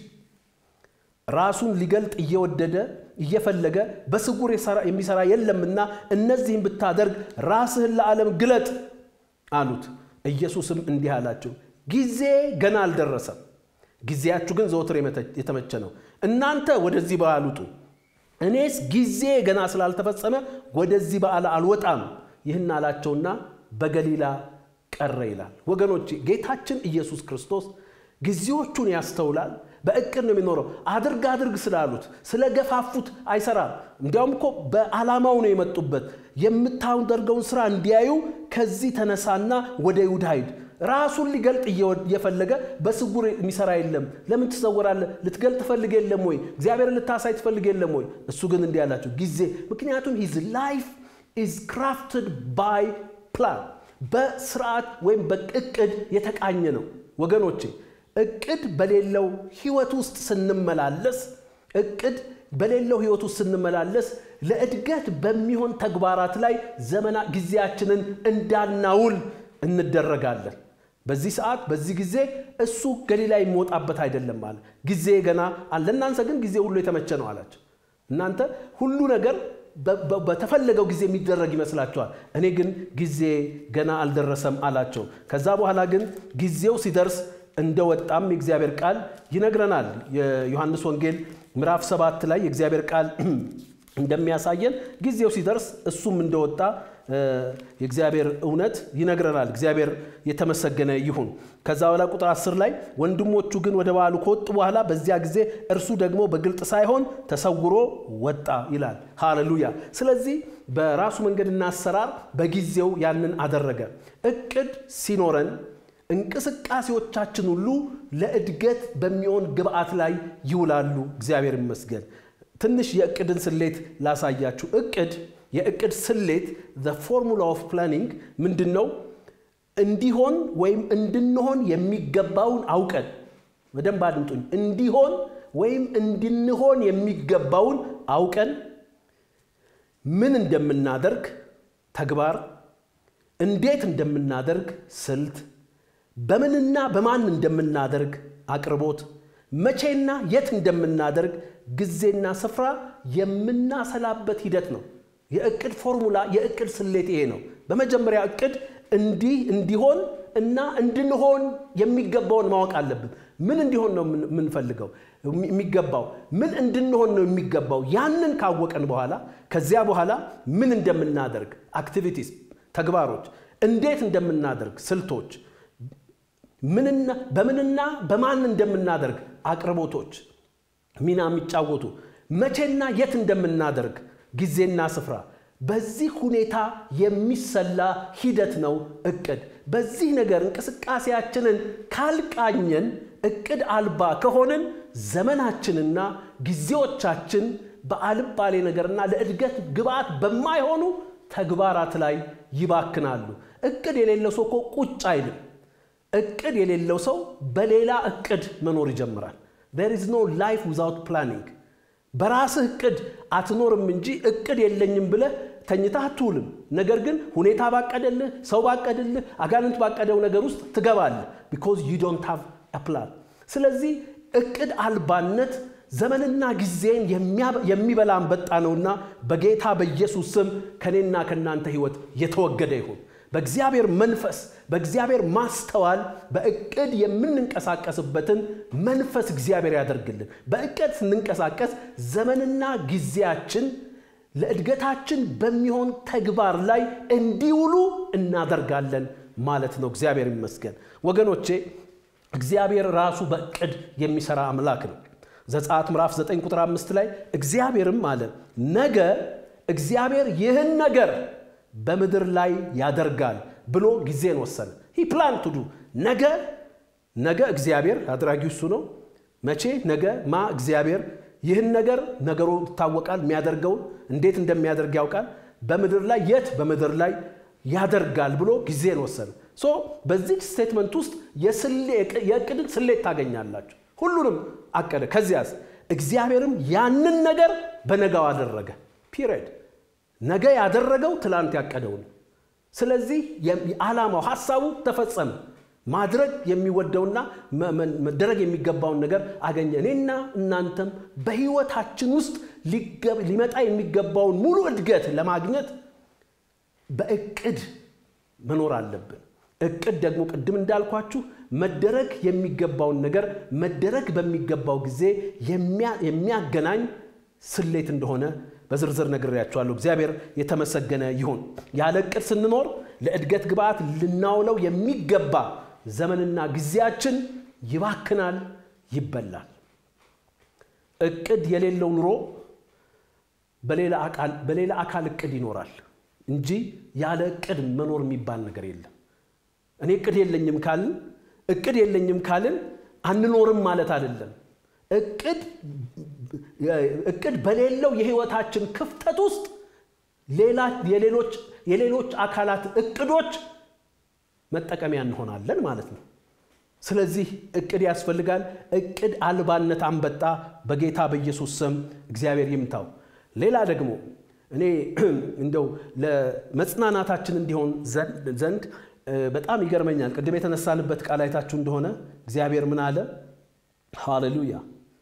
ራሱን ሊገልጥ እየወደደ እየፈለገ በስጉር የሚሰራ የለምና እነዚህን ብታደርግ ራስህን ለዓለም ግለጥ አሉት ኢየሱስም እንዲህ አላቸው ጊዜ ገና አልደረሰም ጊዜያችሁ ግን ዘወትር የተመቸ ነው እናንተ ወደዚህ በዓል ውጡ እኔስ ጊዜ ገና ስላልተፈጸመ ወደዚህ በዓል አልወጣም ይህን አላቸውና በገሊላ ቀረ ይላል ወገኖች ጌታችን ኢየሱስ ክርስቶስ ጊዜዎቹን ያስተውላል በእቅድ ነው የሚኖረው አድርግ አድርግ ስላሉት ስለገፋፉት አይሰራም እንዲያውም እኮ በዓላማው ነው የመጡበት የምታደርገውን ሥራ እንዲያዩ ከዚህ ተነሳና ወደ ይሁዳ ሂድ ራሱን ሊገልጥ እየፈለገ በስጉር የሚሰራ የለም ለምን ትሰወራለህ ልትገልጥ ፈልግ የለም ወይ እግዚአብሔር ልታሳይ ትፈልግ የለም ወይ እሱ ግን እንዲህ አላቸው ጊዜ ምክንያቱም his life is crafted by plan በስርዓት ወይም በእቅድ የተቃኘ ነው ወገኖቼ እቅድ በሌለው ህይወት ውስጥ ስንመላለስ እቅድ በሌለው ህይወት ውስጥ ስንመላለስ ለእድገት በሚሆን ተግባራት ላይ ዘመና ጊዜያችንን እንዳናውል እንደረጋለን በዚህ ሰዓት በዚህ ጊዜ እሱ ገሊላ ይሞጣበት አይደለም ማለት ጊዜ ገና አለናንተ ግን ጊዜ ሁሉ የተመቸ ነው አላችሁ እናንተ ሁሉ ነገር በተፈለገው ጊዜ የሚደረግ ይመስላችኋል እኔ ግን ጊዜ ገና አልደረሰም አላቸው ከዛ በኋላ ግን ጊዜው ሲደርስ እንደወጣም የእግዚአብሔር ቃል ይነግረናል የዮሐንስ ወንጌል ምዕራፍ ሰባት ላይ የእግዚአብሔር ቃል እንደሚያሳየን ጊዜው ሲደርስ እሱም እንደወጣ የእግዚአብሔር እውነት ይነግረናል እግዚአብሔር የተመሰገነ ይሁን ከዛ በኋላ ቁጥር አስር ላይ ወንድሞቹ ግን ወደ በዓሉ ከወጡ በኋላ በዚያ ጊዜ እርሱ ደግሞ በግልጥ ሳይሆን ተሰውሮ ወጣ ይላል ሃሌሉያ ስለዚህ በራሱ መንገድና አሰራር በጊዜው ያንን አደረገ እቅድ ሲኖረን እንቅስቃሴዎቻችን ሁሉ ለእድገት በሚሆን ግብአት ላይ ይውላሉ እግዚአብሔር ይመስገን ትንሽ የእቅድን ስሌት ላሳያችሁ እቅድ የእቅድ ስሌት the formula of planning ምንድነው እንዲሆን ወይም እንድንሆን የሚገባውን አውቀን በደንብ አድምጡኝ እንዲሆን ወይም እንድንሆን የሚገባውን አውቀን ምን እንደምናደርግ ተግባር እንዴት እንደምናደርግ ስልት በምንና በማን እንደምናደርግ አቅርቦት መቼና የት እንደምናደርግ ጊዜና ስፍራ የምናሰላበት ሂደት ነው የእቅድ ፎርሙላ የእቅድ ስሌት ይሄ ነው በመጀመሪያ እቅድ እንዲህ እንዲሆን እና እንድንሆን የሚገባውን ማወቅ አለብን ምን እንዲሆን ነው የምንፈልገው የሚገባው ምን እንድንሆን ነው የሚገባው ያንን ካወቀን በኋላ ከዚያ በኋላ ምን እንደምናደርግ አክቲቪቲስ ተግባሮች እንዴት እንደምናደርግ ስልቶች ምንና በምንና በማን እንደምናደርግ አቅርቦቶች ሚና የሚጫወቱ መቼና የት እንደምናደርግ ጊዜና ስፍራ በዚህ ሁኔታ የሚሰላ ሂደት ነው እቅድ በዚህ ነገር እንቅስቃሴያችንን ካልቃኘን እቅድ አልባ ከሆነን ዘመናችንና ጊዜዎቻችን በአልባሌ ነገርና ለእድገት ግብአት በማይሆኑ ተግባራት ላይ ይባክናሉ እቅድ የሌለው ሰው ቁጭ አይልም እቅድ የሌለው ሰው በሌላ እቅድ መኖር ይጀምራል there is no life without planning በራስህ እቅድ አትኖርም እንጂ እቅድ የለኝም ብለ ተኝተህ አትውልም ነገር ግን ሁኔታ ባቀደልህ ሰው ባቀደልህ አጋንንት ባቀደው ነገር ውስጥ ትገባለህ because you don't have a plan ስለዚህ እቅድ አልባነት ዘመንና ጊዜን የሚበላ አንበጣ ነውና በጌታ በኢየሱስ ስም ከኔና ከናንተ ህይወት የተወገደ ይሁን በእግዚአብሔር መንፈስ በእግዚአብሔር ማስተዋል በእቅድ የምንንቀሳቀስበትን መንፈስ እግዚአብሔር ያደርግልን በእቅድ ስንንቀሳቀስ ዘመንና ጊዜያችን ለእድገታችን በሚሆን ተግባር ላይ እንዲውሉ እናደርጋለን ማለት ነው እግዚአብሔር ይመስገን ወገኖቼ እግዚአብሔር ራሱ በእቅድ የሚሰራ አምላክ ነው ዘጸአት ምዕራፍ ዘጠኝ ቁጥር አምስት ላይ እግዚአብሔርም አለ ነገ እግዚአብሔር ይህን ነገር በመድር ላይ ያደርጋል ብሎ ጊዜን ወሰነ he planned to do ነገ ነገ እግዚአብሔር አድራጊው እሱ ነው መቼ ነገ ማ እግዚአብሔር ይህን ነገር ነገሩ ታወቃል የሚያደርገው እንዴት እንደሚያደርግ ያውቃል በመድር ላይ የት በመድር ላይ ያደርጋል ብሎ ጊዜን ወሰነ ሶ በዚህ ስቴትመንት ውስጥ የስሌት የእቅድ ስሌት ታገኛላችሁ ሁሉንም አቀደ ከዚያስ እግዚአብሔርም ያንን ነገር በነጋው አደረገ ፒሪድ ነገ ያደረገው ትላንት ያቀደው ስለዚህ የዓላማው ሐሳቡ ተፈጸመ ማድረግ የሚወደውና መደረግ የሚገባውን ነገር አገኘ እኔና እናንተም በህይወታችን ውስጥ ሊመጣ የሚገባውን ሙሉ እድገት ለማግኘት በእቅድ መኖር አለብን እቅድ ደግሞ ቅድም እንዳልኳችሁ መደረግ የሚገባውን ነገር መደረግ በሚገባው ጊዜ የሚያገናኝ ስሌት እንደሆነ በዝርዝር ነግሬያችኋለሁ እግዚአብሔር የተመሰገነ ይሁን ያለ እቅድ ስንኖር ለእድገት ግብአት ልናውለው የሚገባ ዘመንና ጊዜያችን ይባክናል ይበላል እቅድ የሌለው ኑሮ በሌላ አካል በሌላ አካል እቅድ ይኖራል እንጂ ያለ እቅድ መኖር የሚባል ነገር የለም እኔ እቅድ የለኝም ካልን እቅድ የለኝም ካልን አንኖርም ማለት አይደለም እቅድ እቅድ በሌለው የህይወታችን ክፍተት ውስጥ ሌላ የሌሎች የሌሎች አካላት እቅዶች መጠቀሚያ እንሆናለን ማለት ነው ስለዚህ እቅድ ያስፈልጋል እቅድ አልባነት አንበጣ በጌታ በኢየሱስ ስም እግዚአብሔር ይምታው ሌላ ደግሞ እኔ እንደው ለመጽናናታችን እንዲሆን ዘንድ በጣም ይገርመኛል ቅድም የተነሳንበት ቃል አይታችሁ እንደሆነ እግዚአብሔር ምን አለ ሃሌሉያ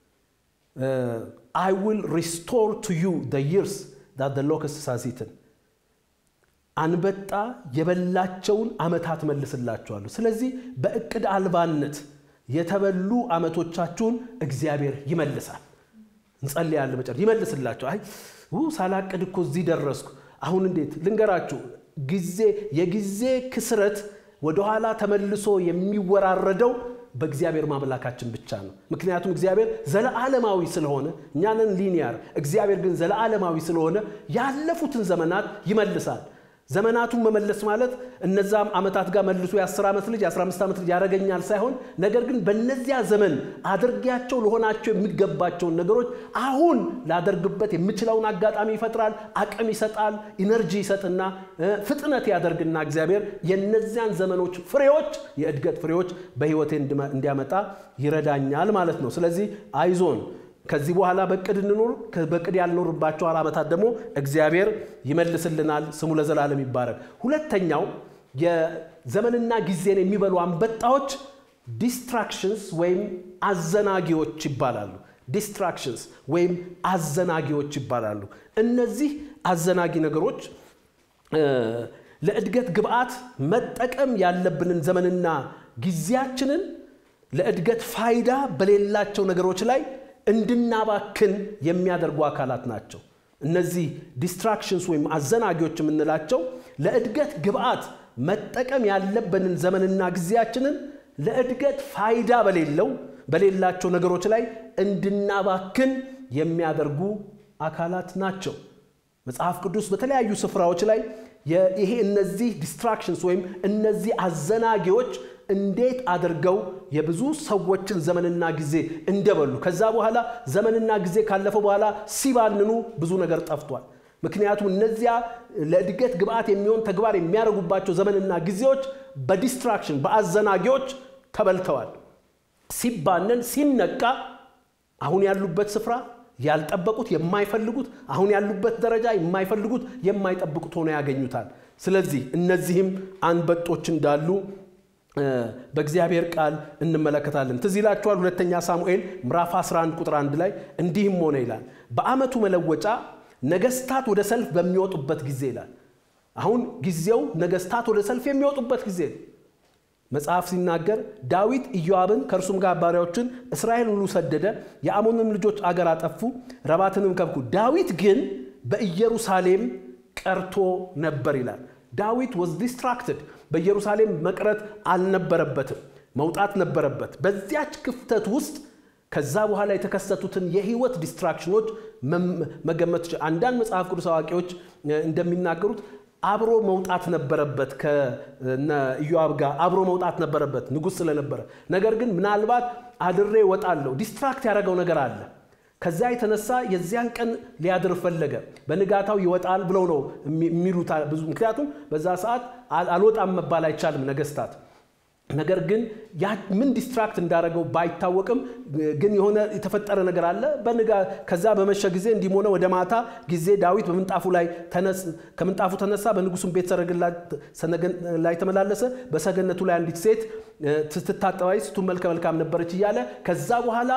I will restore to you the years that the locusts has eaten አንበጣ የበላቸውን አመታት መልስላችኋለሁ ስለዚህ በእቅድ አልባነት የተበሉ አመቶቻችሁን እግዚአብሔር ይመልሳል እንጸልያለን መጨረሻ ይመልስላችሁ አይ ው ሳላቅድ እኮ እዚህ ደረስኩ አሁን እንዴት ልንገራችሁ ጊዜ የጊዜ ክስረት ወደ ኋላ ተመልሶ የሚወራረደው በእግዚአብሔር ማምላካችን ብቻ ነው ምክንያቱም እግዚአብሔር ዘላዓለማዊ ስለሆነ እኛንን ሊኒየር እግዚአብሔር ግን ዘላዓለማዊ ስለሆነ ያለፉትን ዘመናት ይመልሳል ዘመናቱን መመለስ ማለት እነዛም አመታት ጋር መልሶ የ10 አመት ልጅ የ15 አመት ልጅ ያረጋኛል ሳይሆን ነገር ግን በእነዚያ ዘመን አድርጊያቸው ለሆናቸው የሚገባቸው ነገሮች አሁን ላደርግበት የምችለውን አጋጣሚ ይፈጥራል አቅም ይሰጣል ኢነርጂ ይሰጥና ፍጥነት ያደርግና እግዚአብሔር የነዚያን ዘመኖች ፍሬዎች የእድገት ፍሬዎች በህይወቴ እንዲያመጣ ይረዳኛል ማለት ነው ስለዚህ አይዞን ከዚህ በኋላ በቅድ እንኖር በቅድ ያልኖርባቸው አመታት ደግሞ እግዚአብሔር ይመልስልናል ስሙ ለዘላለም ይባረክ ሁለተኛው የዘመንና ጊዜን የሚበሉ አንበጣዎች distractions ወይም አዘናጊዎች ይባላሉ distractions ወይም አዘናጊዎች ይባላሉ እነዚህ አዘናጊ ነገሮች ለእድገት ግብአት መጠቀም ያለብንን ዘመንና ጊዜያችንን ለእድገት ፋይዳ በሌላቸው ነገሮች ላይ እንድናባክን የሚያደርጉ አካላት ናቸው እነዚህ distractions ወይም አዘናጊዎች የምንላቸው ለእድገት ግብአት መጠቀም ያለብንን ዘመንና ጊዜያችንን ለእድገት ፋይዳ በሌለው በሌላቸው ነገሮች ላይ እንድናባክን የሚያደርጉ አካላት ናቸው መጽሐፍ ቅዱስ በተለያዩ ስፍራዎች ላይ ይሄ እነዚህ distractions ወይም እነዚህ አዘናጊዎች እንዴት አድርገው የብዙ ሰዎችን ዘመንና ጊዜ እንደበሉ ከዛ በኋላ ዘመንና ጊዜ ካለፈው በኋላ ሲባንኑ ብዙ ነገር ጠፍቷል ምክንያቱም እነዚያ ለእድገት ግብአት የሚሆን ተግባር የሚያረጉባቸው ዘመንና ጊዜዎች በዲስትራክሽን በአዘናጊዎች ተበልተዋል ሲባነን ሲነቃ አሁን ያሉበት ስፍራ ያልጠበቁት የማይፈልጉት አሁን ያሉበት ደረጃ የማይፈልጉት የማይጠብቁት ሆነ ያገኙታል ስለዚህ እነዚህም አንበጦች እንዳሉ በእግዚአብሔር ቃል እንመለከታለን ትዚላችኋል ሁለተኛ ሳሙኤል ምዕራፍ አስራ አንድ ቁጥር አንድ ላይ እንዲህም ሆነ ይላል በአመቱ መለወጫ ነገስታት ወደ ሰልፍ በሚወጡበት ጊዜ ይላል አሁን ጊዜው ነገስታት ወደ ሰልፍ የሚወጡበት ጊዜ መጽሐፍ ሲናገር ዳዊት ኢዮአብን ከርሱም ጋር ባሪያዎችን እስራኤል ሁሉ ሰደደ የአሞንም ልጆች አገር አጠፉ ረባትንም ከብኩ ዳዊት ግን በኢየሩሳሌም ቀርቶ ነበር ይላል ዳዊት was distracted በኢየሩሳሌም መቅረት አልነበረበትም መውጣት ነበረበት በዚያች ክፍተት ውስጥ ከዛ በኋላ የተከሰቱትን የህይወት ዲስትራክሽኖች መገመት አንዳንድ መጽሐፍ ቅዱስ አዋቂዎች እንደሚናገሩት አብሮ መውጣት ነበረበት ከኢዮአብ ጋር አብሮ መውጣት ነበረበት ንጉስ ስለነበረ ነገር ግን ምናልባት አድሬ ወጣለው ዲስትራክት ያደረገው ነገር አለ ከዛ የተነሳ የዚያን ቀን ሊያድር ፈለገ በንጋታው ይወጣል ብለው ነው የሚሉት ብዙ ምክንያቱም በዛ ሰዓት አልወጣም መባል አይቻልም ነገስታት ነገር ግን ያ ምን ዲስትራክት እንዳረገው ባይታወቅም ግን የሆነ የተፈጠረ ነገር አለ በንጋ ከዛ በመሸ ጊዜ እንዲሞነ ወደ ማታ ጊዜ ዳዊት በመንጣፉ ላይ ተነስ ከመንጣፉ ተነሳ በንጉሱም ቤት ሰረገላ ሰነገን ላይ ተመላለሰ በሰገነቱ ላይ አንዲት ሴት ስትታጠባይ ስትመልከ መልካም ነበረች ይያለ ከዛ በኋላ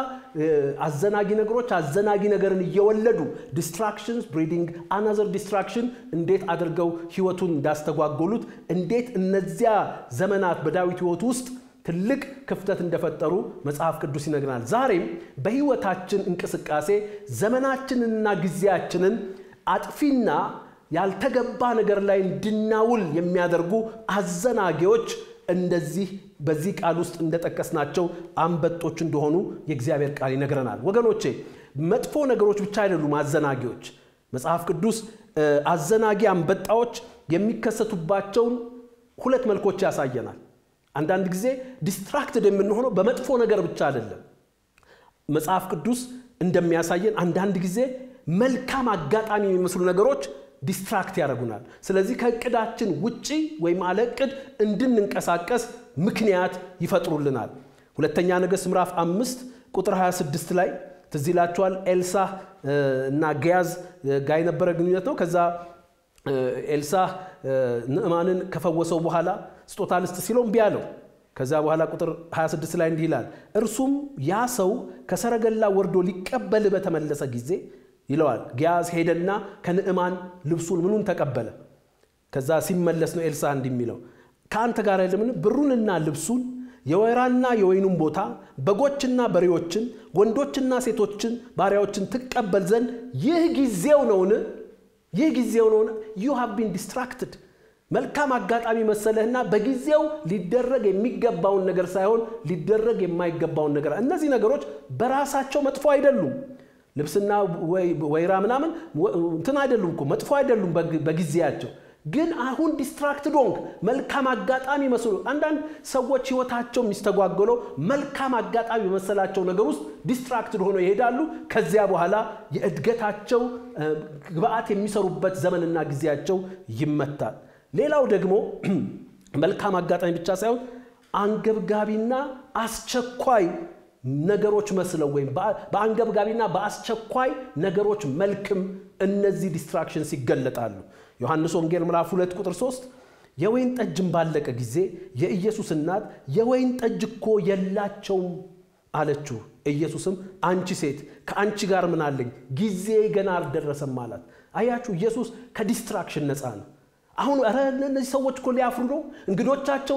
አዘናጊ ነገሮች አዘናጊ ነገርን እየወለዱ distractions breeding another distraction እንዴት አድርገው ህይወቱን እንዳስተጓጎሉት እንዴት እነዚያ ዘመናት በዳዊት ህይወት ውስጥ ትልቅ ክፍተት እንደፈጠሩ መጽሐፍ ቅዱስ ይነግረናል ዛሬም በህይወታችን እንቅስቃሴ ዘመናችንንና ጊዜያችንን አጥፊና ያልተገባ ነገር ላይ እንድናውል የሚያደርጉ አዘናጊዎች እንደዚህ በዚህ ቃል ውስጥ እንደተጠቀስናቸው አንበጦች እንደሆኑ የእግዚአብሔር ቃል ይነግረናል ወገኖቼ መጥፎ ነገሮች ብቻ አይደሉም አዘናጊዎች መጽሐፍ ቅዱስ አዘናጊ አንበጣዎች የሚከሰቱባቸው ሁለት መልኮች ያሳየናል አንዳንድ ጊዜ ዲስትራክትድ የምንሆነው በመጥፎ ነገር ብቻ አይደለም መጽሐፍ ቅዱስ እንደሚያሳየን አንዳንድ ጊዜ መልካም አጋጣሚ የሚመስሉ ነገሮች ዲስትራክት ያደርጉናል ስለዚህ ከእቅዳችን ውጪ ወይ ማለቅድ እንድንንቀሳቀስ ምክንያት ይፈጥሩልናል ሁለተኛ ነገሥት ምዕራፍ አምስት ቁጥር ሃያ ስድስት ላይ ትዝላችኋል ኤልሳ እና ጊያዝ ጋር የነበረ ግንኙነት ነው ከዛ ኤልሳ ንዕማንን ከፈወሰው በኋላ ስጦታ ልስጥ ሲለው ቢያለው ከዛ በኋላ ቁጥር ሃያ ስድስት ላይ እንዲህ ይላል እርሱም ያ ሰው ከሰረገላ ወርዶ ሊቀበል በተመለሰ ጊዜ ይለዋል ጊያዝ ሄደና ከንዕማን ልብሱን ምኑን ተቀበለ ከዛ ሲመለስ ነው ኤልሳ እንዲሚለው ካንተ ጋር ለምን ብሩንና ልብሱን የወይራና የወይኑን ቦታ በጎችና በሬዎችን ወንዶችና ሴቶችን ባሪያዎችን ተቀበል ዘንድ ይህ ጊዜው ነውን ይህ ጊዜው ነውን you have been distracted መልካም አጋጣሚ መሰለህና በጊዜው ሊደረግ የሚገባውን ነገር ሳይሆን ሊደረግ የማይገባውን ነገር እነዚህ ነገሮች በራሳቸው መጥፎ አይደሉም ልብስና ወይራ ምናምን እንትን አይደሉም እኮ መጥፎ አይደሉም በጊዜያቸው ግን አሁን ዲስትራክትድ ሆንክ መልካም አጋጣሚ መስሎ አንዳንድ ሰዎች ህይወታቸው የሚስተጓጎለው መልካም አጋጣሚ መሰላቸው ነገር ውስጥ ዲስትራክትድ ሆነው ይሄዳሉ ከዚያ በኋላ የእድገታቸው ግብአት የሚሰሩበት ዘመንና ጊዜያቸው ይመታል ሌላው ደግሞ መልካም አጋጣሚ ብቻ ሳይሆን አንገብጋቢና አስቸኳይ ነገሮች መስለው ወይ በአንገብጋቢና በአስቸኳይ ነገሮች መልክም እነዚህ ዲስትራክሽንስ ይገለጣሉ ዮሐንስ ወንጌል ምዕራፍ ሁለት ቁጥር ሶስት የወይን ጠጅም ባለቀ ጊዜ የኢየሱስ እናት የወይን ጠጅ እኮ የላቸውም አለችው ኢየሱስም አንቺ ሴት ከአንቺ ጋር ምን አለኝ ጊዜ ገና አልደረሰም ማለት አያችሁ ኢየሱስ ከዲስትራክሽን ነፃ ነው አሁን አረ እነዚህ ሰዎች እኮ ሊያፍሩ ነው እንግዶቻቸው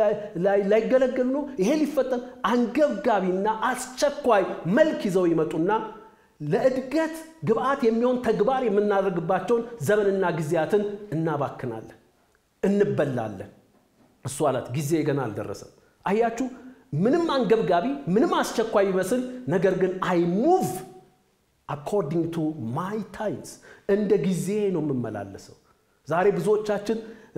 ላይ ገለገሉ ነው ይሄ ሊፈጠን አንገብጋቢና አስቸኳይ መልክ ይዘው ይመጡና ለእድገት ግብአት የሚሆን ተግባር የምናደርግባቸው ዘመንና ጊዜያትን እናባክናለን እንበላለን እሱ አላት ጊዜ ገና አልደረሰም አያችሁ ምንም አንገብጋቢ ምንም አስቸኳይ ይመስል ነገር ግን I move according to my times እንደ ጊዜ ነው የምመላለሰው ዛሬ ብዙዎቻችን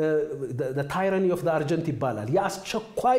the tyranny of the urgent ይባላል ያስቸኳይ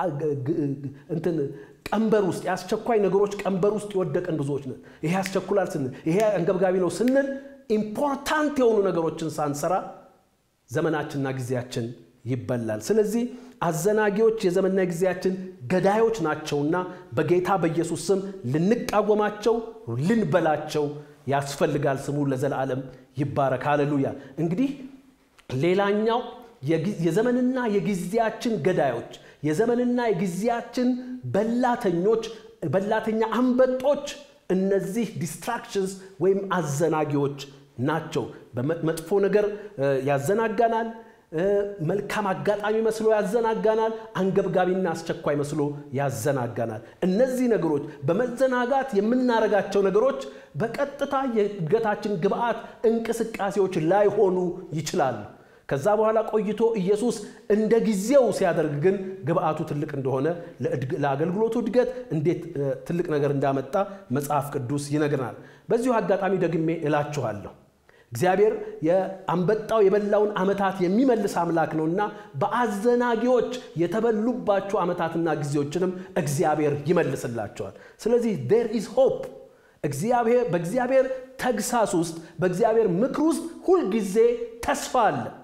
እንትን ቀንበር ውስጥ ያስቸኳይ ነገሮች ቀንበር ውስጥ ይወደቀን ብዙዎች ነን ይሄ ያስቸኩላል ስንል ይሄ አንገብጋቢ ነው ስንል ኢምፖርታንት የሆኑ ነገሮችን ሳንሰራ ዘመናችንና ጊዜያችን ይበላል ስለዚህ አዘናጊዎች የዘመንና ጊዜያችን ገዳዮች ናቸውና በጌታ በኢየሱስ ስም ልንቃወማቸው ልንበላቸው ያስፈልጋል ስሙ ለዘላለም ይባረክ ሃሌሉያ እንግዲህ ሌላኛው የዘመንና የጊዜያችን ገዳዮች የዘመንና የጊዜያችን በላተኞች በላተኛ አንበጦች እነዚህ distractions ወይም አዘናጊዎች ናቸው በመጥፎ ነገር ያዘናጋናል መልካም አጋጣሚ መስሎ ያዘናጋናል አንገብጋቢና አስቸኳይ መስሎ ያዘናጋናል እነዚህ ነገሮች በመዘናጋት የምናረጋቸው ነገሮች በቀጥታ የእድገታችን ግብአት እንቅስቃሴዎች ላይ ሆኑ ይችላል ከዛ በኋላ ቆይቶ ኢየሱስ እንደ ጊዜው ሲያደርግ ግን ግብአቱ ትልቅ እንደሆነ ለአገልግሎቱ እድገት እንዴት ትልቅ ነገር እንዳመጣ መጽሐፍ ቅዱስ ይነግረናል በዚሁ አጋጣሚ ደግሜ እላችኋለሁ እግዚአብሔር የአንበጣው የበላውን አመታት የሚመልስ አምላክ ነውና በአዘናጊዎች የተበሉባቸው አመታትና ጊዜዎችንም እግዚአብሔር ይመልስላቸዋል ስለዚህ there is hope እግዚአብሔር በእግዚአብሔር ተግሳስ ውስጥ በእግዚአብሔር ምክር ውስጥ ሁሉ ጊዜ ተስፋ አለ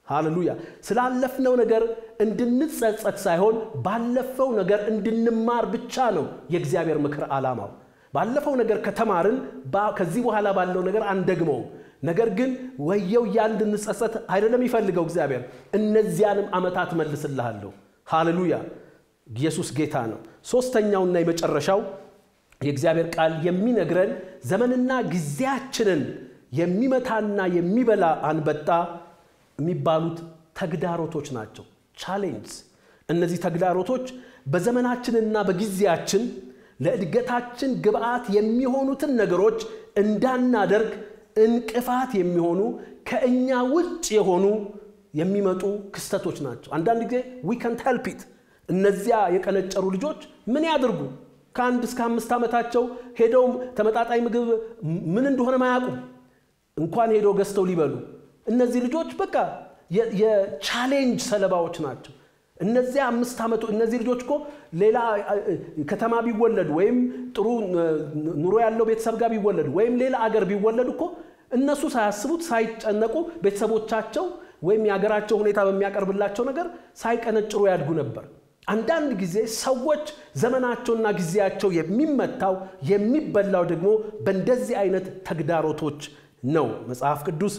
ሃሌሉያ ስላለፍነው ነገር እንድንጸጸት ሳይሆን ባለፈው ነገር እንድንማር ብቻ ነው የእግዚአብሔር ምክር ዓላማው ባለፈው ነገር ከተማርን ከዚህ በኋላ ባለው ነገር አንደግመው ነገር ግን ወየው ያን እንድንጸጸት አይደለም ይፈልገው እግዚአብሔር እነዚያንም አመታት መልስልሃለሁ ሃሌሉያ ኢየሱስ ጌታ ነው ሶስተኛውና የመጨረሻው የእግዚአብሔር ቃል የሚነግረን ዘመንና ጊዜያችንን የሚመታና የሚበላ አንበጣ የሚባሉት ተግዳሮቶች ናቸው ቻሌንጅ እነዚህ ተግዳሮቶች በዘመናችንና በጊዜያችን ለእድገታችን ግብአት የሚሆኑትን ነገሮች እንዳናደርግ እንቅፋት የሚሆኑ ከእኛ ውጭ የሆኑ የሚመጡ ክስተቶች ናቸው አንዳንድ ጊዜ we can't help it እነዚያ የቀነጨሩ ልጆች ምን ያድርጉ ከአንድ እስከ አምስት ዓመታቸው ሄደው ተመጣጣኝ ምግብ ምን እንደሆነ ማያውቁ እንኳን ሄደው ገዝተው ሊበሉ እነዚህ ልጆች በቃ የቻሌንጅ ሰለባዎች ናቸው እነዚህ አምስት ዓመቱ እነዚህ ልጆች እኮ ሌላ ከተማ ቢወለዱ ወይም ጥሩ ኑሮ ያለው ቤተሰብ ጋር ቢወለዱ ወይም ሌላ አገር ቢወለዱ እኮ እነሱ ሳያስቡት ሳይጨነቁ ቤተሰቦቻቸው ወይም ያገራቸው ሁኔታ በሚያቀርብላቸው ነገር ሳይቀነጭሩ ያድጉ ነበር አንዳንድ ጊዜ ሰዎች ዘመናቸውና ጊዜያቸው የሚመታው የሚበላው ደግሞ በእንደዚህ አይነት ተግዳሮቶች ነው መጽሐፍ ቅዱስ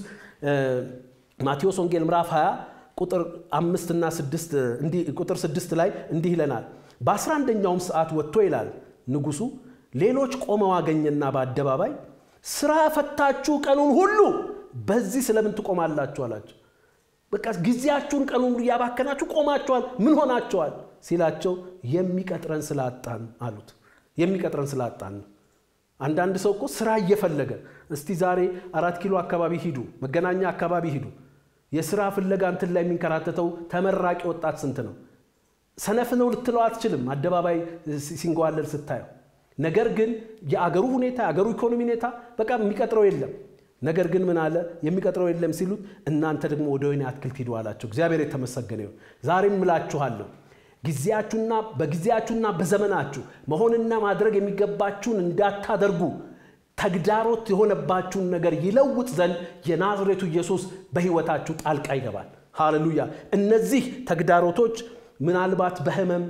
ማቴዎስ ወንጌል ምዕራፍ ሃያ ቁጥር አምስት እና ስድስት እንዲ ቁጥር ስድስት ላይ እንዲህ ይለናል በ11ኛው ሰዓት ወጥቶ ይላል ንጉሱ ሌሎች ቆመው አገኘና በአደባባይ ስራ ፈታችሁ ቀኑን ሁሉ በዚህ ስለምን ትቆማላችሁ አላቸው በቃ ጊዜያችሁን ቀኑን ሁሉ ያባከናችሁ ቆማችኋል ምን ሆናችኋል ሲላቸው የሚቀጥረን ስላጣን አሉት የሚቀጥረን ስላጣን አንዳንድ ሰው እኮ ስራ እየፈለገ እስቲ ዛሬ አራት ኪሎ አካባቢ ሂዱ መገናኛ አካባቢ ሂዱ የሥራ ፍለጋ እንትን ላይ የሚንከራተተው ተመራቂ ወጣት ስንት ነው ሰነፍ ነው ልትለው አትችልም አደባባይ ሲንጓለል ስታዩ ነገር ግን የአገሩ ሁኔታ የአገሩ ኢኮኖሚ ሁኔታ በቃ የሚቀጥረው የለም ነገር ግን ምን አለ የሚቀጥረው የለም ሲሉት እናንተ ደግሞ ወደ ወይን አትክልት ሂዱ አላቸው እግዚአብሔር የተመሰገነ ይሁን ዛሬም ምላችኋለሁ ጊዜያችሁና በጊዜያችሁና በዘመናችሁ መሆንና ማድረግ የሚገባችሁን እንዳታደርጉ ተግዳሮት የሆነባችሁን ነገር ይለውጥ ዘንድ የናዝሬቱ ኢየሱስ በህይወታችሁ ጣልቃ ይገባል ሃሌሉያ እነዚህ ተግዳሮቶች ምናልባት በህመም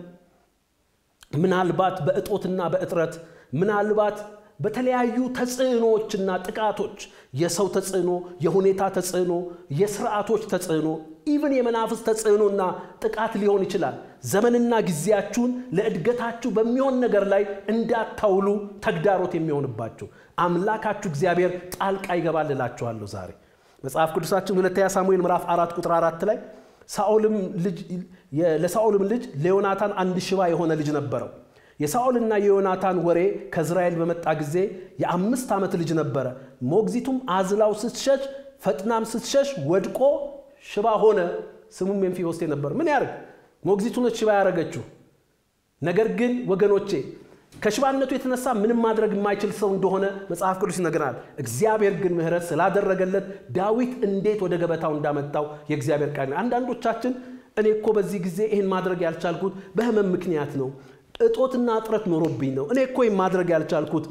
ምናልባት በእጦትና በእጥረት ምናልባት በተለያዩ ተጽዕኖዎችና ጥቃቶች የሰው ተጽዕኖ የሁኔታ ተጽዕኖ የሥርዓቶች ተጽዕኖ ኢቭን የመናፍስ ተጽዕኖና ጥቃት ሊሆን ይችላል ዘመንና ጊዜያችሁን ለእድገታችሁ በሚሆን ነገር ላይ እንዳታውሉ ተግዳሮት የሚሆንባችሁ አምላካችሁ እግዚአብሔር ጣልቃ ይገባልላችኋል ዛሬ መጽሐፍ ቅዱሳችን ሁለተኛ ሳሙኤል ምዕራፍ አራት ቁጥር አራት ላይ ሳኦልም ልጅ ለሳኦልም ልጅ ለዮናታን አንድ ሽባ የሆነ ልጅ ነበረው የሳኦልና የዮናታን ወሬ ከእስራኤል በመጣ ጊዜ የአምስት ዓመት ልጅ ነበረ ሞግዚቱም አዝላው ስትሸሽ ፈጥናም ስትሸሽ ወድቆ ሽባ ሆነ ስሙም ሜምፊቦስቴ ነበር ምን ያርግ ሞግዚቱን ሽባ ያረጋችሁ ነገር ግን ወገኖቼ ከሽባነቱ የተነሳ ምንም ማድረግ የማይችል ሰው እንደሆነ መጽሐፍ ቅዱስ ይነግራል እግዚአብሔር ግን ምህረት ስላደረገለት ዳዊት እንዴት ወደ ገበታው እንዳመጣው የእግዚአብሔር ቃል አንዳንዶቻችን እኔ እኮ በዚህ ጊዜ ይሄን ማድረግ ያልቻልኩት በህመም ምክንያት ነው እጦትና አጥረት ኖሮብኝ ነው እኔ እኮ ማድረግ ያልቻልኩት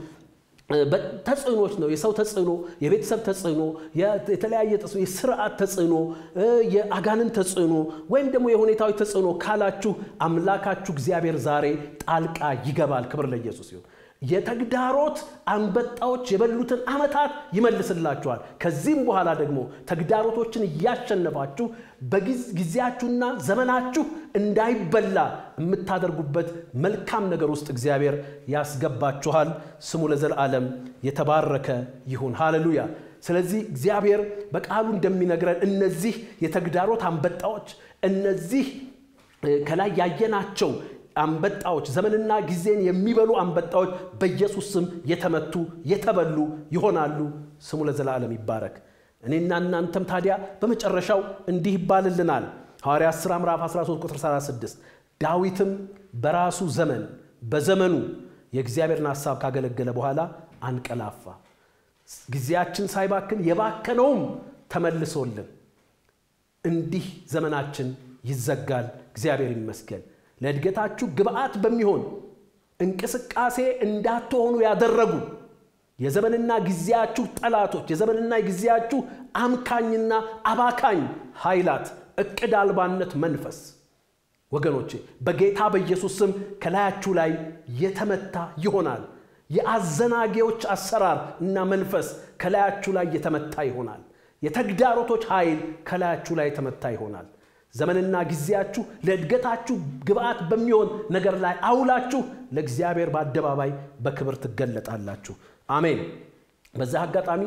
ተጽዕኖች ነው የሰው ተጽዕኖ የቤተሰብ ተጽዕኖ የተለያየ ተጽዕኖ የሥርዓት ተጽዕኖ የአጋንን ተጽዕኖ ወይም ደግሞ የሁኔታዊ ተጽዕኖ ካላችሁ አምላካችሁ እግዚአብሔር ዛሬ ጣልቃ ይገባል ክብር ለኢየሱስ ይሁን የተግዳሮት አንበጣዎች የበሉትን አመታት ይመልስላችኋል ከዚህም በኋላ ደግሞ ተግዳሮቶችን ያሸነፋችሁ በጊዜያችሁና ዘመናችሁ እንዳይበላ የምታደርጉበት መልካም ነገር ውስጥ እግዚአብሔር ያስገባችኋል ስሙ ለዘላለም የተባረከ ይሁን ሃሌሉያ ስለዚህ እግዚአብሔር በቃሉ እንደሚነግረን እነዚህ የተግዳሮት አንበጣዎች እነዚህ ከላይ ያየናቸው አንበጣዎች ዘመንና ጊዜን የሚበሉ አንበጣዎች በኢየሱስ ስም የተመቱ የተበሉ ይሆናሉ ስሙ ለዘላለም ይባረክ እኔና እናንተም ታዲያ በመጨረሻው እንዲህ ይባልልናል ሐዋርያት ሥራ ምዕራፍ አስራ ሶስት ቁጥር ሰላሳ ስድስት ዳዊትም በራሱ ዘመን በዘመኑ የእግዚአብሔርን ሐሳብ ካገለገለ በኋላ አንቀላፋ ጊዜያችን ሳይባክን የባከነውም ተመልሶልን እንዲህ ዘመናችን ይዘጋል እግዚአብሔር ይመስገን ለእድገታችሁ ግብአት በሚሆን እንቅስቃሴ እንዳትሆኑ ያደረጉ የዘመንና ጊዜያችሁ ጠላቶች የዘመንና ጊዜያችሁ አምካኝና አባካኝ ኃይላት እቅድ አልባነት መንፈስ ወገኖቼ በጌታ በኢየሱስ ስም ከላያችሁ ላይ የተመታ ይሆናል የአዘናጌዎች አሰራር እና መንፈስ ከላያችሁ ላይ የተመታ ይሆናል የተግዳሮቶች ኃይል ከላያችሁ ላይ የተመታ ይሆናል ዘመንና ጊዜያችሁ ለእድገታችሁ ግብአት በሚሆን ነገር ላይ አውላችሁ ለእግዚአብሔር በአደባባይ በክብር ትገለጣላችሁ አሜን በዛ አጋጣሚ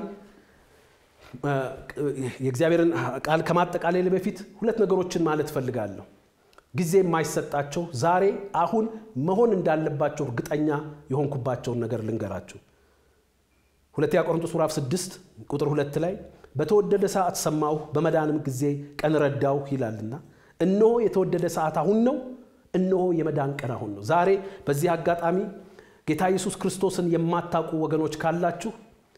የእግዚአብሔርን ቃል ከማጠቃለል በፊት ሁለት ነገሮችን ማለት ፈልጋለሁ ጊዜ የማይሰጣቸው ዛሬ አሁን መሆን እንዳለባቸው እርግጠኛ የሆንኩባቸው ነገር ልንገራችሁ ሁለተኛ ቆሮንቶስ ምዕራፍ ስድስት ቁጥር ሁለት ላይ በተወደደ ሰዓት ሰማሁ በመዳንም ጊዜ ቀን ረዳው ይላልና እነሆ የተወደደ ሰዓት አሁን ነው እነሆ የመዳን ቀን አሁን ነው ዛሬ በዚህ አጋጣሚ ጌታ ኢየሱስ ክርስቶስን የማታውቁ ወገኖች ካላችሁ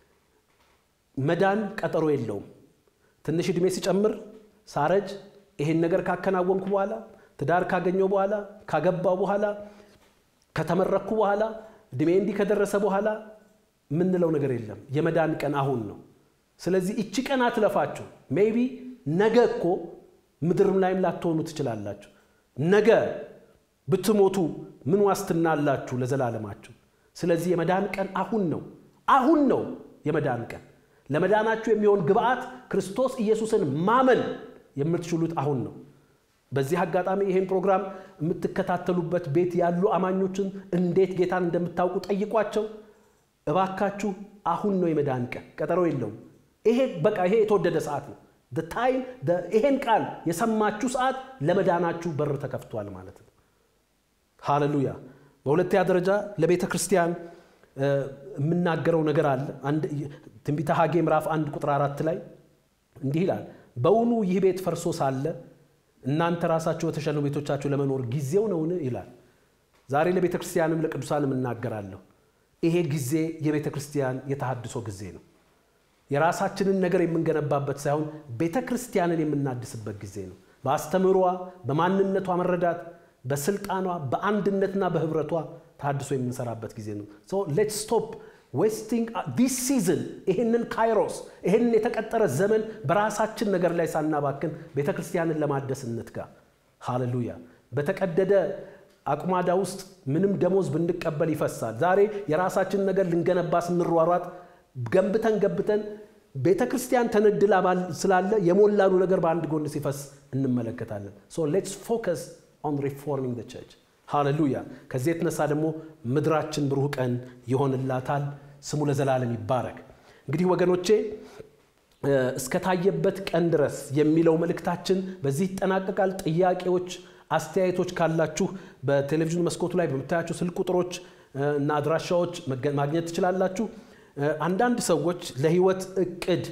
መዳን ቀጠሮ የለውም ትንሽ እድሜ ሲጨምር ሳረጅ ይሄን ነገር ካከናወንኩ በኋላ ትዳር ካገኘው በኋላ ካገባው በኋላ ከተመረኩ በኋላ እድሜ እንዲ ከደረሰ በኋላ ምን ነው ነገር የለም የመዳን ቀን አሁን ነው ስለዚህ እቺ ቀን አትለፋችሁ ሜቢ ነገ እኮ ምድርም ላይም ላትሆኑ ትችላላችሁ ነገ ብትሞቱ ምን ዋስትና አላችሁ ለዘላለማችሁ ስለዚህ የመዳን ቀን አሁን ነው አሁን ነው የመዳን ቀን ለመዳናችሁ የሚሆን ግብአት ክርስቶስ ኢየሱስን ማመን የምትችሉት አሁን ነው በዚህ አጋጣሚ ይሄን ፕሮግራም የምትከታተሉበት ቤት ያሉ አማኞችን እንዴት ጌታን እንደምታውቁ ጠይቋቸው እባካችሁ አሁን ነው የመዳን ቀን ቀጠሮ የለውም ይሄ በቃ ይሄ የተወደደ ሰዓት ነው the time the ይሄን ቃል የሰማችሁ ሰዓት ለመዳናችሁ በር ተከፍቷል ማለት ነው ሃሌሉያ በሁለተኛ ደረጃ ለቤተ ክርስቲያን የምናገረው ነገር አለ አንድ ትንቢተ ሐጌ ምዕራፍ አንድ ቁጥር አራት ላይ እንዲህ ይላል በውኑ ይህ ቤት ፈርሶ ሳለ እናንተ ራሳችሁ በተሸነው ቤቶቻችሁ ለመኖር ጊዜው ነውን ይላል ዛሬ ለቤተ ክርስቲያንም ለቅዱሳንም እናገራለሁ ይሄ ጊዜ የቤተ ክርስቲያን የተሐድሶ ጊዜ ነው የራሳችንን ነገር የምንገነባበት ሳይሆን ቤተ ክርስቲያንን የምናድስበት ጊዜ ነው በአስተምሯ በማንነቷ መረዳት በስልጣኗ በአንድነትና በህብረቷ ተሐድሶ የምንሰራበት ጊዜ ነው so let's stop wasting this season ይሄንን ካይሮስ ይሄንን የተቀጠረ ዘመን በራሳችን ነገር ላይ ሳናባክን ቤተ ክርስቲያንን ለማደስ እንትጋ ሃሌሉያ በተቀደደ አቁማዳ ውስጥ ምንም ደሞዝ ብንቀበል ይፈሳል ዛሬ የራሳችን ነገር ልንገነባ ስንሯሯጥ ገንብተን ገንብተን ቤተ ክርስቲያን ተነድላ ስላለ የሞላሉ ነገር በአንድ ጎን ሲፈስ እንመለከታለን so let's focus on reforming the church ሃሌሉያ ከዚህ የተነሳ ደግሞ ምድራችን ብሩህ ቀን ይሆንላታል ስሙ ለዘላለም ይባረክ እንግዲህ ወገኖቼ እስከ ታየበት ቀን ድረስ የሚለው መልእክታችን በዚህ ተጠናቀቃል ጥያቄዎች አስተያየቶች ካላችሁ በቴሌቪዥን መስኮቱ ላይ በመታያችሁ ስልክ ቁጥሮች እና አድራሻዎች ማግኘት ትችላላችሁ አንዳንድ ሰዎች ለህይወት እቅድ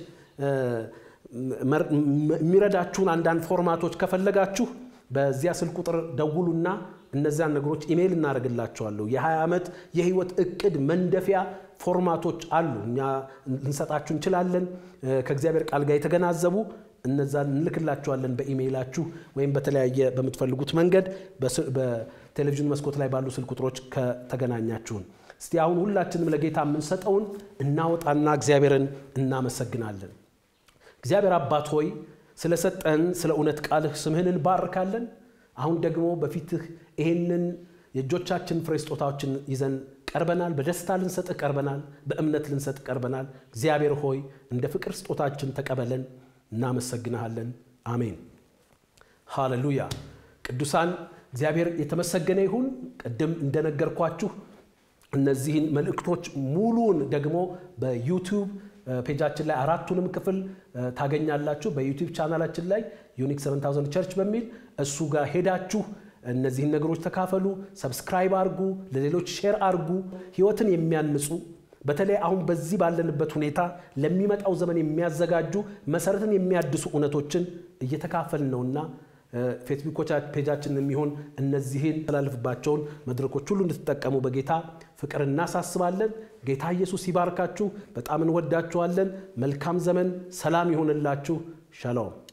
ሚረዳችሁን አንዳንድ ፎርማቶች ከፈለጋችሁ በዚያ ስልክ ቁጥር ደውሉና እነዛን ነገሮች ኢሜል እናደርግላችኋለሁ የ20 አመት የህይወት እቅድ መንደፊያ ፎርማቶች አሉ እኛ እንሰጣችሁ እንችላለን ከእግዚአብሔር ቃል ጋር የተገናዘቡ እነዛን እንልክላችኋለን በኢሜይላችሁ ወይም በተለያየ በመትፈልጉት መንገድ በቴሌቪዥን መስኮት ላይ ባሉ ስልክ ቁጥሮች ከተገናኛችሁን እስቲ አሁን ሁላችንም ለጌታ የምንሰጠውን እናወጣና እግዚአብሔርን እናመሰግናለን እግዚአብሔር አባት ሆይ ስለሰጠን ስለ እውነት ቃልህ ስምህን እንባርካለን አሁን ደግሞ በፊትህ ይሄንን የጆቻችን ፍሬ ስጦታዎችን ይዘን ቀርበናል በደስታ ልንሰጥ ቀርበናል በእምነት ልንሰጥ ቀርበናል እግዚአብሔር ሆይ እንደ ፍቅር ስጦታችን ተቀበለን እናመሰግናለን አሜን ሃሌሉያ ቅዱሳን እግዚአብሔር የተመሰገነ ይሁን ቀደም እንደነገርኳችሁ እነዚህን መልእክቶች ሙሉን ደግሞ በዩቲዩብ ፔጃችን ላይ አራቱንም ክፍል ታገኛላችሁ በዩቲዩብ ቻናላችን ላይ ዩኒክ seven thousand ቸርች በሚል እሱ ጋር ሄዳችሁ እነዚህን ነገሮች ተካፈሉ ሰብስክራይብ አርጉ ለሌሎች ሼር አርጉ ህይወትን የሚያንጹ በተለይ አሁን በዚህ ባለንበት ሁኔታ ለሚመጣው ዘመን የሚያዘጋጁ መሰረትን የሚያድሱ ኡነቶችን እየተካፈልን ነውና ፌስቡክ ፔጃችን የሚሆን እነዚህን ተላልፍባቸው መድረኮች ሁሉ እንድትጠቀሙ በጌታ ፍቅር እናሳስባለን ጌታ ኢየሱስ ይባርካችሁ በጣም እንወዳችኋለን መልካም ዘመን ሰላም ይሁንላችሁ ሻሎም